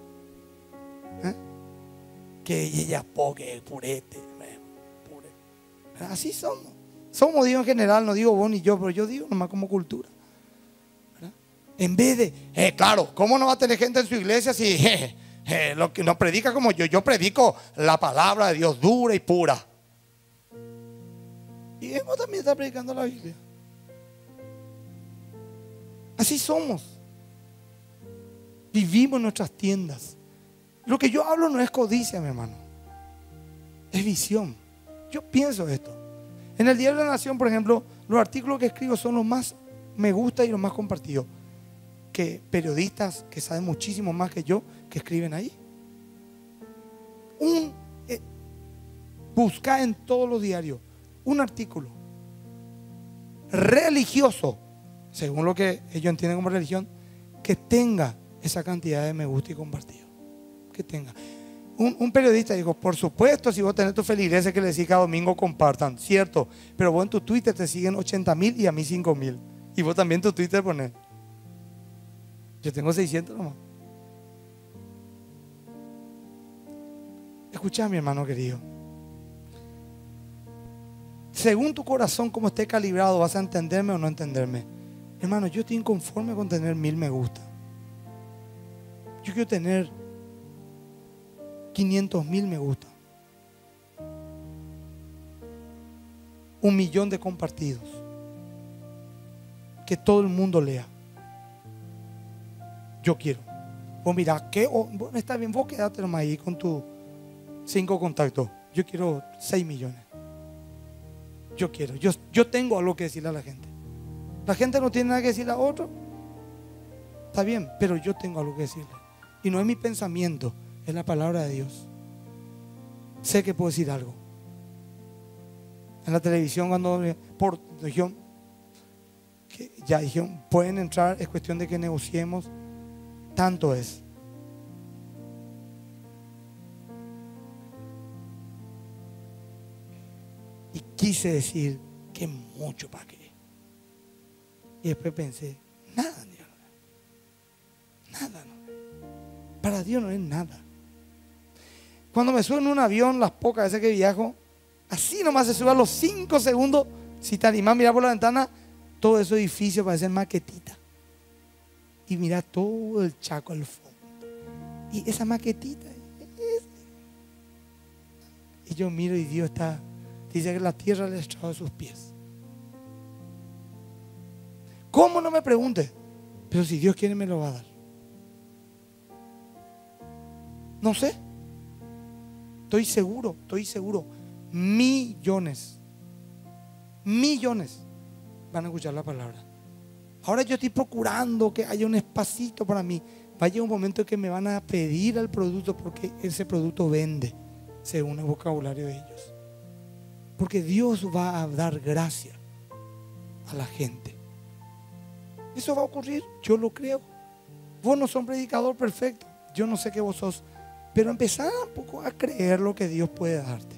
Que ella poque, purete. Así somos. Somos, digo en general, no digo vos ni yo, pero yo digo nomás como cultura. ¿Verdad? En vez de, claro, ¿cómo no va a tener gente en su iglesia si lo que no predica como yo? Yo predico la palabra de Dios dura y pura. Y vos también está predicando la Biblia. Así somos. Vivimos en nuestras tiendas. Lo que yo hablo no es codicia, mi hermano. Es visión. Yo pienso esto. En el Diario de la Nación, por ejemplo, los artículos que escribo son los más me gusta y los más compartidos. Que periodistas que saben muchísimo más que yo, que escriben ahí. Busca en todos los diarios un artículo religioso, según lo que ellos entienden como religión, que tenga esa cantidad de me gusta y compartido. Que tenga. Un periodista dijo, por supuesto, si vos tenés tus feligreses que le decís cada domingo compartan, cierto, pero vos en tu Twitter te siguen 80,000 y a mí 5,000. Y vos también en tu Twitter ponés. Yo tengo 600 nomás. Escuchá, mi hermano querido. Según tu corazón, como esté calibrado, vas a entenderme o no entenderme. Hermano, yo estoy inconforme con tener 1000 me gusta. Yo quiero tener 500,000 me gusta. 1,000,000 de compartidos. Que todo el mundo lea. Yo quiero. Vos mirá, bueno, está bien, vos quedate nomás ahí con tus 5 contactos. Yo quiero 6 millones. Yo quiero. Yo tengo algo que decirle a la gente. La gente no tiene nada que decirle a otro. Está bien, pero yo tengo algo que decirle. Y no es mi pensamiento, es la palabra de Dios. Sé que puedo decir algo. En la televisión, cuando dijeron que ya dijeron, pueden entrar, es cuestión de que negociemos. Tanto es. Y quise decir que mucho para qué. Y después pensé, nada, Dios. Nada, no. Para Dios no es nada. Cuando me subo en un avión, las pocas veces que viajo, así nomás se sube a los 5 segundos. Si te animás a mirar por la ventana, todo ese edificio parece maquetita. Y mira todo el Chaco al fondo. Y esa maquetita. Y yo miro y Dios dice que la tierra le ha echado de sus pies. ¿Cómo? No me pregunte. Pero si Dios quiere me lo va a dar. No sé. Estoy seguro. Millones van a escuchar la palabra. Ahora yo estoy procurando que haya un espacito para mí. Va a llegar un momento que me van a pedir el producto porque ese producto vende según el vocabulario de ellos. Porque Dios va a dar gracia a la gente. Eso va a ocurrir, yo lo creo. Vos no sos un predicador perfecto. Yo no sé qué vos sos. Pero empezá un poco a creer lo que Dios puede darte.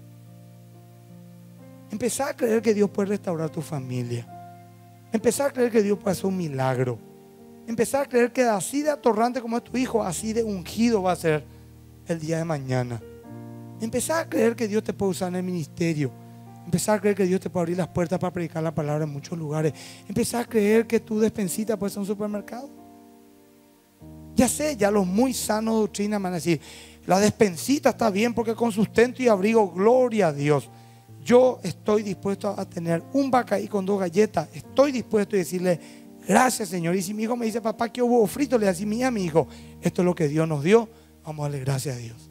Empezá a creer que Dios puede restaurar tu familia. Empezá a creer que Dios puede hacer un milagro. Empezá a creer que así de atorrante como es tu hijo, así de ungido va a ser el día de mañana. Empezá a creer que Dios te puede usar en el ministerio. Empezá a creer que Dios te puede abrir las puertas para predicar la palabra en muchos lugares. Empezá a creer que tu despensita puede ser un supermercado. Ya sé, ya los muy sanos de doctrina me van a decir, la despensita está bien porque con sustento y abrigo, gloria a Dios. Yo estoy dispuesto a tener un vacaí con 2 galletas. Estoy dispuesto a decirle, gracias Señor. Y si mi hijo me dice, papá, ¿qué hubo frito? Le decía a mi hijo, esto es lo que Dios nos dio. Vamos a darle gracias a Dios.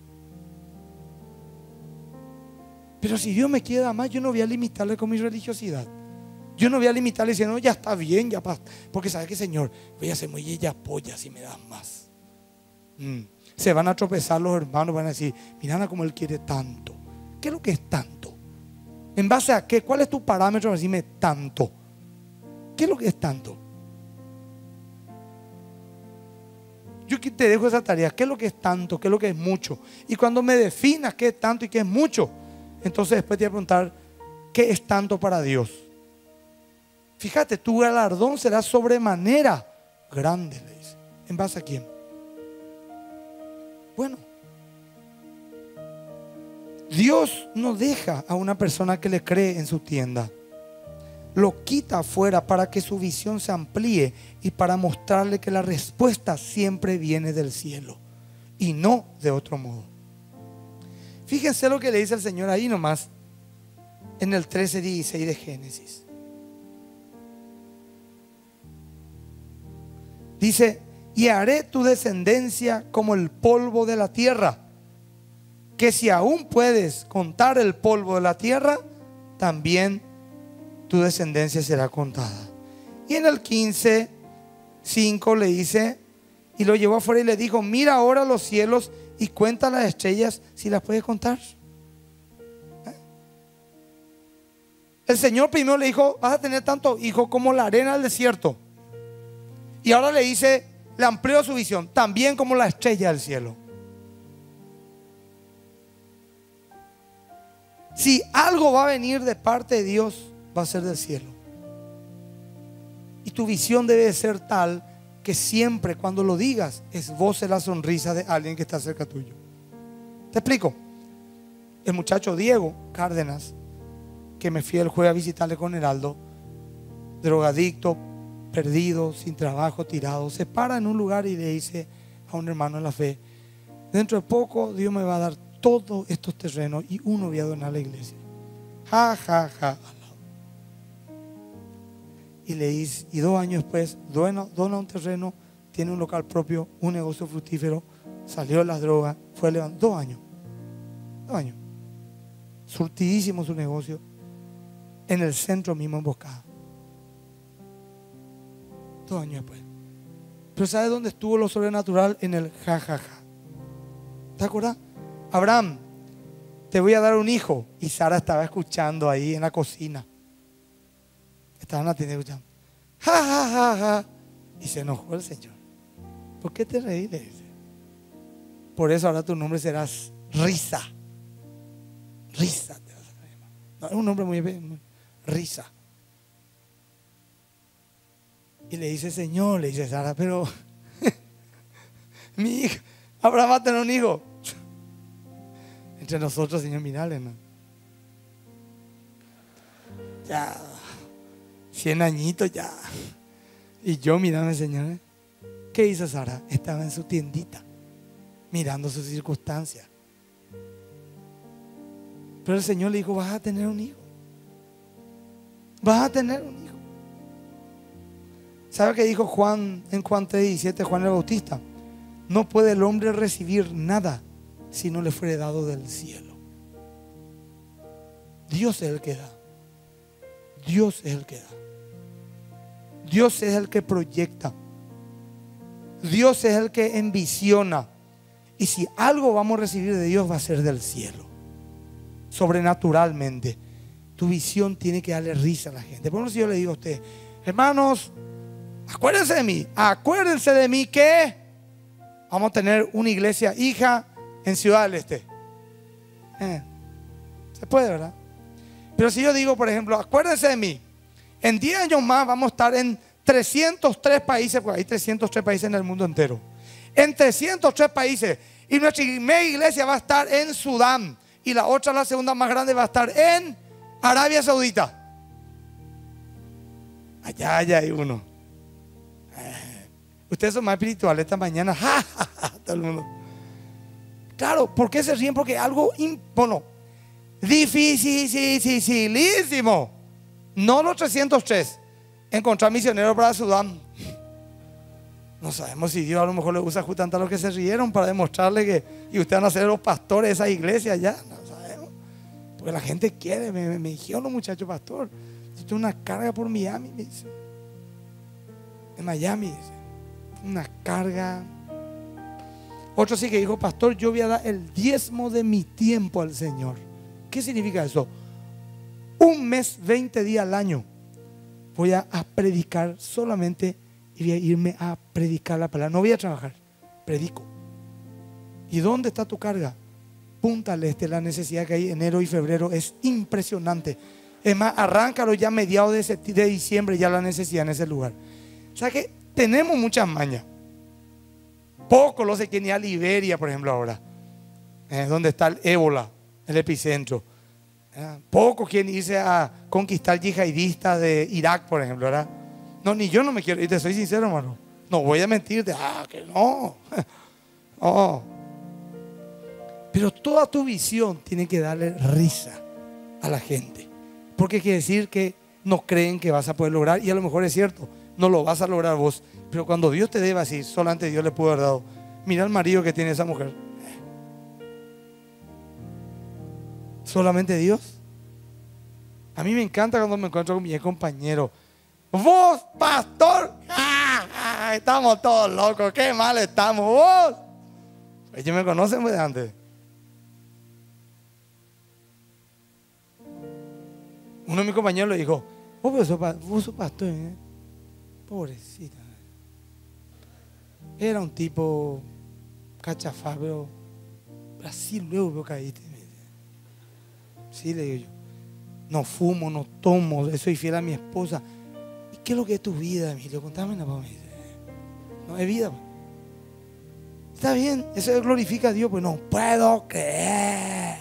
Pero si Dios me quiere dar más, yo no voy a limitarle con mi religiosidad. Yo no voy a limitarle diciendo, no, ya está bien, ya pasa. Porque ¿sabe qué, Señor? Voy a ser muy ella apoya si me das más. Se van a tropezar los hermanos, van a decir, mira cómo Él quiere tanto. ¿Qué es lo que es tanto? ¿En base a qué? ¿Cuál es tu parámetro para decirme tanto? ¿Qué es lo que es tanto? Yo te dejo esa tarea. ¿Qué es lo que es tanto? ¿Qué es lo que es mucho? Y cuando me definas qué es tanto y qué es mucho, entonces después te voy a preguntar, ¿qué es tanto para Dios? Fíjate, tu galardón será sobremanera grande, le dice. ¿En base a quién? Bueno, Dios no deja a una persona que le cree en su tienda. Lo quita afuera para que su visión se amplíe y para mostrarle que la respuesta siempre viene del cielo y no de otro modo. Fíjense lo que le dice el Señor ahí nomás en el 13:16 de Génesis. Dice: y haré tu descendencia como el polvo de la tierra, que si aún puedes contar el polvo de la tierra, también tu descendencia será contada. Y en el 15:5 le dice, y lo llevó afuera y le dijo: mira ahora los cielos y cuenta las estrellas si las puedes contar. El Señor primero le dijo: vas a tener tanto hijo como la arena del desierto. Y ahora le dice, le amplió su visión, también como la estrella del cielo. Si algo va a venir de parte de Dios, va a ser del cielo. Y tu visión debe ser tal que siempre cuando lo digas esboce la sonrisa de alguien que está cerca tuyo. Te explico. El muchacho Diego Cárdenas, que me fui el jueves a visitarle con Heraldo, drogadicto, perdido, sin trabajo, tirado, se para en un lugar y le dice a un hermano en la fe: dentro de poco Dios me va a dar todos estos terrenos y uno voy a donar a la iglesia. Ja, ja, ja. Y le dice, y 2 años después dona un terreno, tiene un local propio, un negocio fructífero, salió de las drogas, fue levantado. 2 años. 2 años. Surtidísimo su negocio, en el centro mismo emboscado. 2 años después. Pero ¿sabe dónde estuvo lo sobrenatural? En el jajaja. ¿Te acuerdas? Abraham, te voy a dar un hijo. Y Sara estaba escuchando ahí en la cocina. Estaban atendiendo, escuchando. Ja, ja, ja, ja. Y se enojó el Señor. ¿Por qué te reí? Le dice. Por eso ahora tu nombre serás Risa. Risa te vas a llamar. No, es un nombre muy Risa. Y le dice: Señor, le dice Sara, pero mi hijo, Abraham va a tener un hijo. Entre nosotros, Señor, mirale, ¿no? Ya 100 añitos ya. Y yo mirando, Señor, ¿qué hizo Sara? Estaba en su tiendita mirando sus circunstancias. Pero el Señor le dijo: vas a tener un hijo. Vas a tener un hijo. ¿Sabe qué dijo Juan en Juan 3:17? Juan el Bautista: no puede el hombre recibir nada si no le fuere dado del cielo. Dios es el que da. Dios es el que da. Dios es el que proyecta. Dios es el que envisiona. Y si algo vamos a recibir de Dios, va a ser del cielo, sobrenaturalmente. Tu visión tiene que darle risa a la gente. Por ejemplo, si yo le digo a usted: hermanos, acuérdense de mí que vamos a tener una iglesia hija en Ciudad del Este. Se puede, ¿verdad? Pero si yo digo, por ejemplo, acuérdense de mí, en 10 años más vamos a estar en 303 países, porque hay 303 países en el mundo entero. En 303 países. Y nuestra mega iglesia va a estar en Sudán. Y la otra, la segunda más grande, va a estar en Arabia Saudita. Allá hay uno. Ustedes son más espirituales esta mañana. Todo el mundo. Claro, ¿por qué se ríen? Porque algo dificilísimo. No los 303. Encontrar misioneros para Sudán. No sabemos si Dios a lo mejor le usa justamente a los que se rieron para demostrarle que y ustedes van a ser los pastores de esa iglesia ya. No sabemos. Porque la gente quiere. Me dijeron los muchachos: pastor, yo tengo una carga por Miami, me dice. En Miami, dice. Una carga. Otro sí que dijo: pastor, yo voy a dar el diezmo de mi tiempo al Señor. ¿Qué significa eso? un mes, 20 días al año, voy a predicar solamente y voy a irme a predicar la palabra. No voy a trabajar, predico. ¿Y dónde está tu carga? Punta al Este, la necesidad que hay enero y febrero es impresionante. Es más, arráncalo ya a mediados de diciembre, ya la necesidad en ese lugar. O sea que tenemos muchas mañas. Poco lo sé que ni a Liberia, por ejemplo, ahora, donde está el ébola, el epicentro. Poco quien irse a conquistar yihadistas de Irak, por ejemplo, ¿verdad? No, ni yo no me quiero, y te soy sincero, hermano. No voy a mentirte, que no. Oh. Pero toda tu visión tiene que darle risa a la gente. Porque quiere decir que no creen que vas a poder lograr. Y a lo mejor es cierto, no lo vas a lograr vos. Pero cuando Dios te deba así, solamente Dios le pudo haber dado. Mira el marido que tiene esa mujer. Solamente Dios. A mí me encanta cuando me encuentro con mi compañero. Vos, pastor, estamos todos locos, qué mal estamos, vos. Ellos me conocen de antes. Uno de mis compañeros le dijo: vos sos pastor, ¿eh? Pobrecita. Era un tipo cachafá, pero Brasil luego veo caíste. Sí, le digo yo. No fumo, no tomo, soy fiel a mi esposa. ¿Y qué es lo que es tu vida, Emilio? Contame una para mí. No es vida. Está bien, eso glorifica a Dios, pues no puedo creer.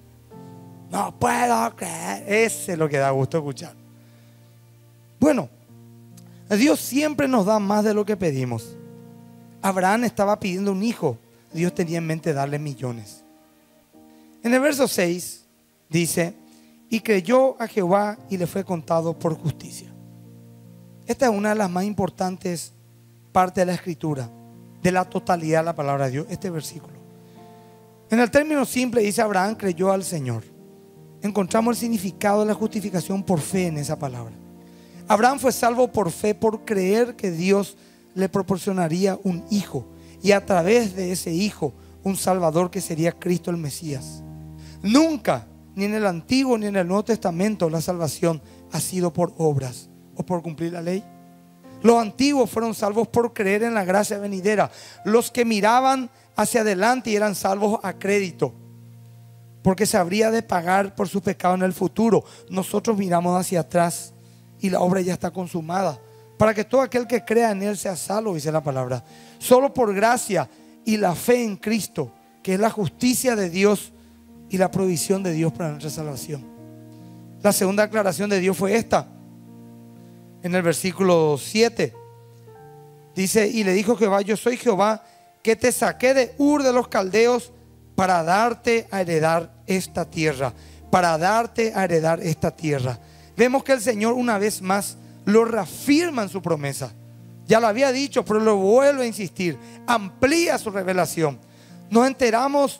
No puedo creer. Ese es lo que da gusto escuchar. Bueno, Dios siempre nos da más de lo que pedimos. Abraham estaba pidiendo un hijo. Dios tenía en mente darle millones. En el verso 6 dice: y creyó a Jehová y le fue contado por justicia. Esta es una de las más importantes partes de la escritura, de la totalidad de la palabra de Dios, este versículo. En el término simple dice: Abraham creyó al Señor. Encontramos el significado de la justificación por fe en esa palabra. Abraham fue salvo por fe, por creer que Dios le proporcionaría un hijo, y a través de ese hijo un salvador que sería Cristo el Mesías. Nunca, ni en el Antiguo ni en el Nuevo Testamento, la salvación ha sido por obras o por cumplir la ley. Los antiguos fueron salvos por creer en la gracia venidera. Los que miraban hacia adelante y eran salvos a crédito, porque se habría de pagar por su pecado en el futuro. Nosotros miramos hacia atrás y la obra ya está consumada, para que todo aquel que crea en Él sea salvo, dice la palabra. Solo por gracia y la fe en Cristo, que es la justicia de Dios y la provisión de Dios para nuestra salvación. La segunda aclaración de Dios fue esta. En el versículo 7 dice: y le dijo Jehová: yo soy Jehová que te saqué de Ur de los Caldeos para darte a heredar esta tierra. Para darte a heredar esta tierra. Vemos que el Señor una vez más lo reafirma en su promesa. Ya lo había dicho, pero lo vuelve a insistir. Amplía su revelación. Nos enteramos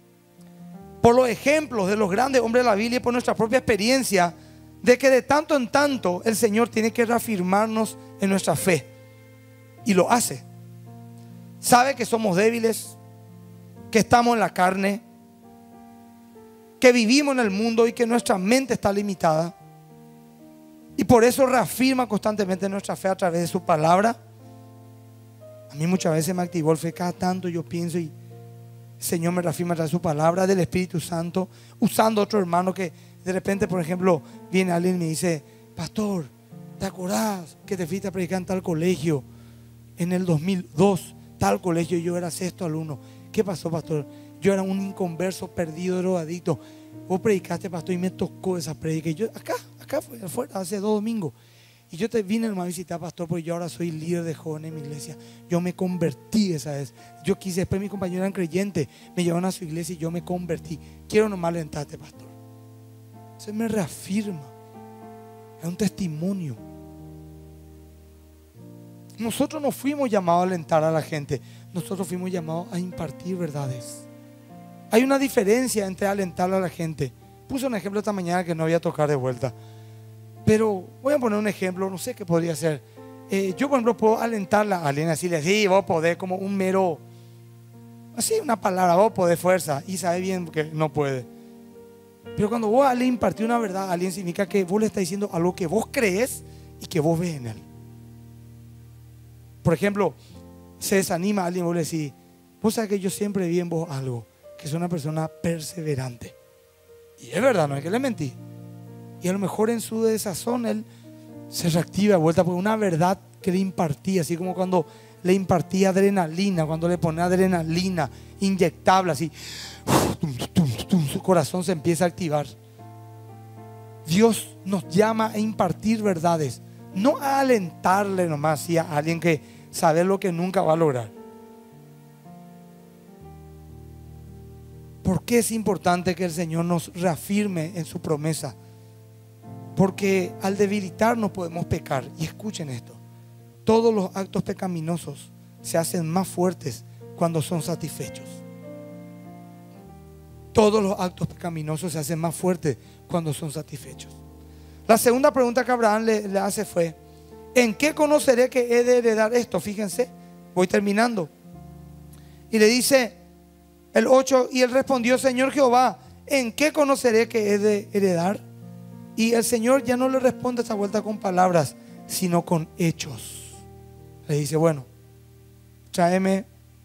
por los ejemplos de los grandes hombres de la Biblia y por nuestra propia experiencia de que de tanto en tanto el Señor tiene que reafirmarnos en nuestra fe. Y lo hace. Sabe que somos débiles, que estamos en la carne, que vivimos en el mundo y que nuestra mente está limitada. Y por eso reafirma constantemente nuestra fe a través de su palabra. A mí muchas veces me activó el fe. Cada tanto yo pienso y el Señor me reafirma a través de su palabra, del Espíritu Santo, usando otro hermano que de repente, por ejemplo, viene alguien y me dice: pastor, ¿te acordás que te fuiste a predicar en tal colegio en el 2002? Tal colegio, yo era sexto alumno. ¿Qué pasó, pastor? Yo era un inconverso, perdido, drogadicto. Vos predicaste, pastor, y me tocó esa predica. Y yo, acá afuera, hace 2 domingos. Y yo te vine a visitar, pastor, porque yo ahora soy líder de jóvenes en mi iglesia. Yo me convertí esa vez. Yo quise, después mis compañeros eran creyentes, me llevaron a su iglesia y yo me convertí. Quiero nomás alentarte, pastor. Se me reafirma. Es un testimonio. Nosotros no fuimos llamados a alentar a la gente. Nosotros fuimos llamados a impartir verdades. Hay una diferencia entre alentar a la gente. Puse un ejemplo esta mañana que no voy a tocar de vuelta, pero voy a poner un ejemplo, no sé qué podría ser. Yo, por ejemplo, puedo alentarla a alguien, decirle: sí, vos podés, como un mero, así una palabra, vos podés, fuerza, y sabe bien que no puede. Pero cuando vos le impartís una verdad a alguien, significa que vos le estás diciendo algo que vos crees y que vos ves en él. Por ejemplo, se desanima a alguien, vos le decís: vos sabés que yo siempre vi en vos algo, que es una persona perseverante. Y es verdad, no hay que le mentir. Y a lo mejor en su desazón él se reactiva de vuelta por una verdad que le impartía, así como cuando le impartía adrenalina, cuando le ponía adrenalina inyectable, así, su corazón se empieza a activar. Dios nos llama a impartir verdades, no a alentarle nomás así a alguien que sabe lo que nunca va a lograr. ¿Por qué es importante que el Señor nos reafirme en su promesa? Porque al debilitarnos podemos pecar. Y escuchen esto: todos los actos pecaminosos se hacen más fuertes cuando son satisfechos. Todos los actos pecaminosos se hacen más fuertes cuando son satisfechos. La segunda pregunta que Abraham le hace fue: ¿en qué conoceré que he de heredar esto? Fíjense, voy terminando. Y le dice el 8: y él respondió: Señor Jehová, ¿en qué conoceré que he de heredar? Y el Señor ya no le responde esa vuelta con palabras, sino con hechos. Le dice: bueno, tráeme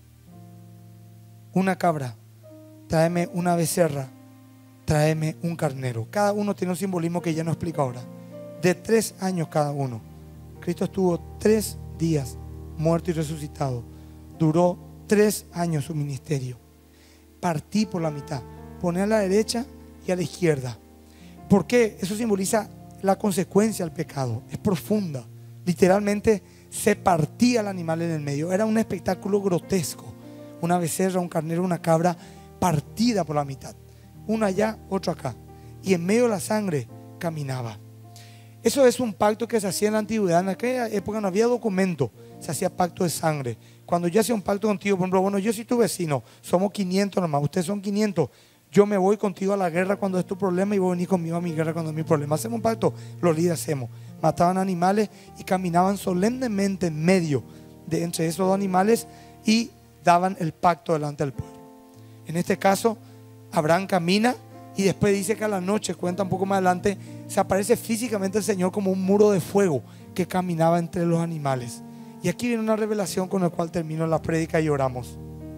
una cabra, tráeme una becerra, tráeme un carnero. Cada uno tiene un simbolismo que ya no explico ahora. De 3 años cada uno. Cristo estuvo 3 días muerto y resucitado. Duró 3 años su ministerio. Partí por la mitad, poné a la derecha y a la izquierda. ¿Por qué? Eso simboliza la consecuencia al pecado. Es profunda. Literalmente se partía el animal en el medio. Era un espectáculo grotesco. Una becerra, un carnero, una cabra partida por la mitad. Uno allá, otro acá. Y en medio de la sangre caminaba. Eso es un pacto que se hacía en la antigüedad. En aquella época no había documento. Se hacía pacto de sangre. Cuando yo hacía un pacto contigo, por ejemplo, bueno, yo soy tu vecino, somos 500 nomás, ustedes son 500. Yo me voy contigo a la guerra cuando es tu problema y vos venís conmigo a mi guerra cuando es mi problema. Hacemos un pacto, los líderes hacemos. Mataban animales y caminaban solemnemente en medio de entre esos dos animales y daban el pacto delante del pueblo. En este caso, Abraham camina y después dice que a la noche, cuenta un poco más adelante, se aparece físicamente el Señor como un muro de fuego que caminaba entre los animales. Y aquí viene una revelación con la cual termino la prédica y oramos.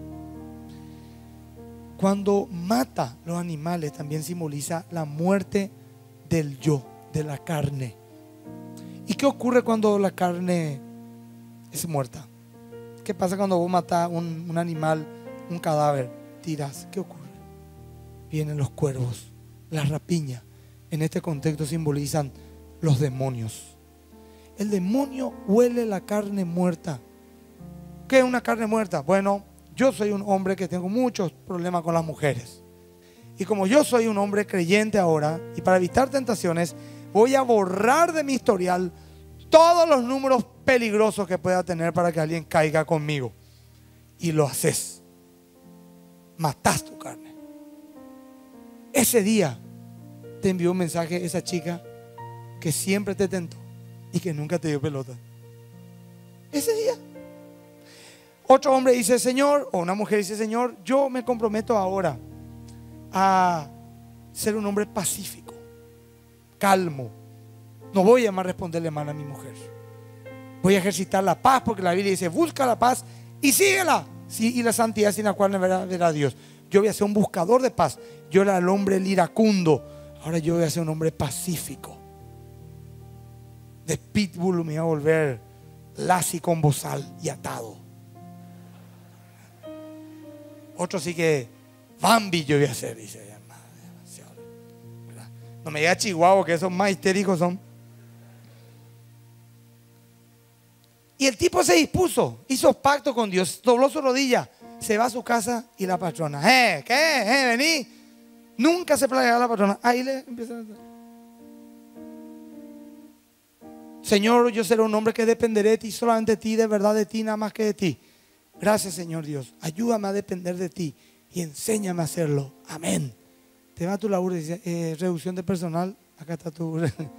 Cuando mata los animales también simboliza la muerte del yo, de la carne. ¿Y qué ocurre cuando la carne es muerta? ¿Qué pasa cuando vos matás un animal, un cadáver, tirás? ¿Qué ocurre? Vienen los cuervos, las rapiñas. En este contexto simbolizan los demonios. El demonio huele la carne muerta. ¿Qué es una carne muerta? Bueno, yo soy un hombre que tengo muchos problemas con las mujeres. Y como yo soy un hombre creyente ahora, y para evitar tentaciones, voy a borrar de mi historial todos los números peligrosos que pueda tener para que alguien caiga conmigo. Y lo haces. Matás tu carne. Ese día te envió un mensaje esa chica que siempre te tentó y que nunca te dio pelota. Ese día. Otro hombre dice: Señor, o una mujer dice: Señor, yo me comprometo ahora a ser un hombre pacífico, calmo. No voy a más responderle mal a mi mujer. Voy a ejercitar la paz, porque la Biblia dice: busca la paz y síguela. Sí, y la santidad sin la cual no verá a Dios. Yo voy a ser un buscador de paz. Yo era el hombre el iracundo. Ahora yo voy a ser un hombre pacífico. De pitbull me voy a volver lassi con bozal y atado. Otro sí que Bambi yo voy a hacer, dice. No me diga Chihuahua, que esos más histéricos son. Y el tipo se dispuso, hizo pacto con Dios, dobló su rodilla, se va a su casa y la patrona: ¿qué? Vení. Nunca se plaga la patrona. Ahí le empieza a decir: Señor, yo seré un hombre que dependeré de ti, solamente de ti, de verdad de ti, nada más que de ti. Gracias, Señor Dios. Ayúdame a depender de ti y enséñame a hacerlo. Amén. Te va a tu laburo y dice: reducción de personal. Acá está tu.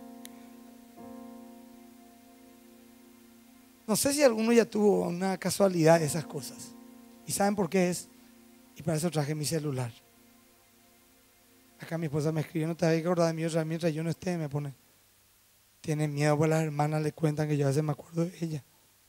No sé si alguno ya tuvo una casualidad de esas cosas. ¿Y saben por qué es? Y para eso traje mi celular. Acá mi esposa me escribe, no te hay que acordar de mí otra vez mientras yo no esté, me pone. Tiene miedo, pues las hermanas le cuentan que yo a veces me acuerdo de ella.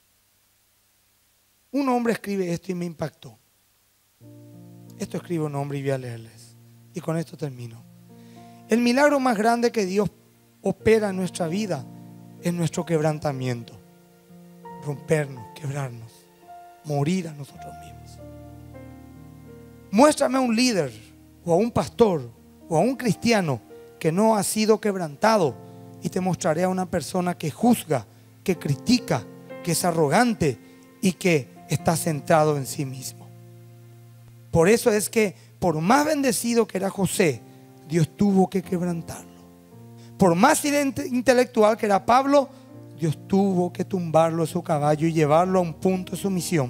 Un hombre escribe esto y me impactó. Esto escribe un hombre y voy a leerles. Y con esto termino. El milagro más grande que Dios opera en nuestra vida es nuestro quebrantamiento. Rompernos, quebrarnos, morir a nosotros mismos. Muéstrame a un líder o a un pastor o a un cristiano que no ha sido quebrantado y te mostraré a una persona que juzga, que critica, que es arrogante y que está centrado en sí mismo. Por eso es que por más bendecido que era José, Dios tuvo que quebrantarlo. Por más intelectual que era Pablo, Dios tuvo que tumbarlo de su caballo y llevarlo a un punto de sumisión.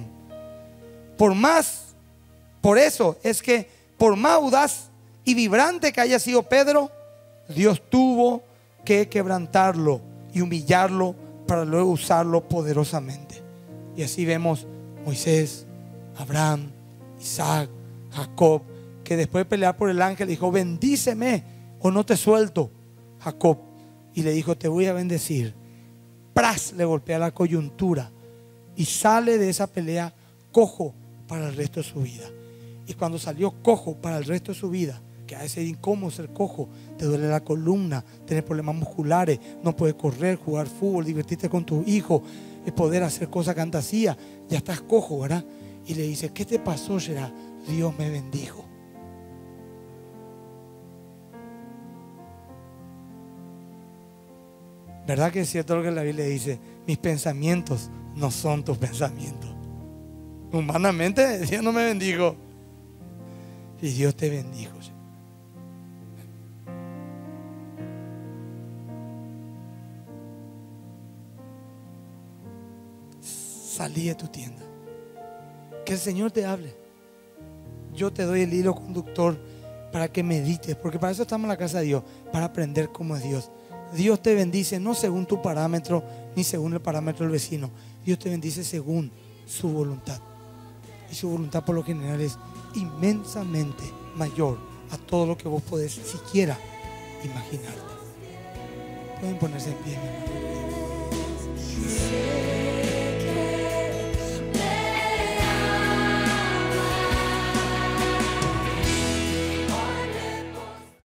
Por eso es que por más audaz y vibrante que haya sido Pedro, Dios tuvo que quebrantarlo y humillarlo para luego usarlo poderosamente. Y así vemos Moisés, Abraham, Isaac, Jacob, que después de pelear por el ángel dijo: bendíceme o no te suelto. Jacob, y le dijo: te voy a bendecir. Pras, le golpea la coyuntura y sale de esa pelea cojo para el resto de su vida. Y cuando salió cojo para el resto de su vida, que a veces es incómodo ser cojo, te duele la columna, tienes problemas musculares, no puedes correr, jugar fútbol, divertirte con tu hijo, poder hacer cosas que antes hacía, ya estás cojo, ¿verdad? Y le dice: ¿qué te pasó, Gerard? Dios me bendijo. ¿Verdad que es cierto lo que la Biblia dice? Mis pensamientos no son tus pensamientos. Humanamente Dios no me bendijo y Dios te bendijo. Salí de tu tienda. Que el Señor te hable. Yo te doy el hilo conductor para que medites, porque para eso estamos en la casa de Dios, para aprender cómo es Dios. Dios te bendice no según tu parámetro ni según el parámetro del vecino. Dios te bendice según su voluntad. Y su voluntad por lo general es inmensamente mayor a todo lo que vos podés siquiera imaginarte. Pueden ponerse en pie, mi hermano.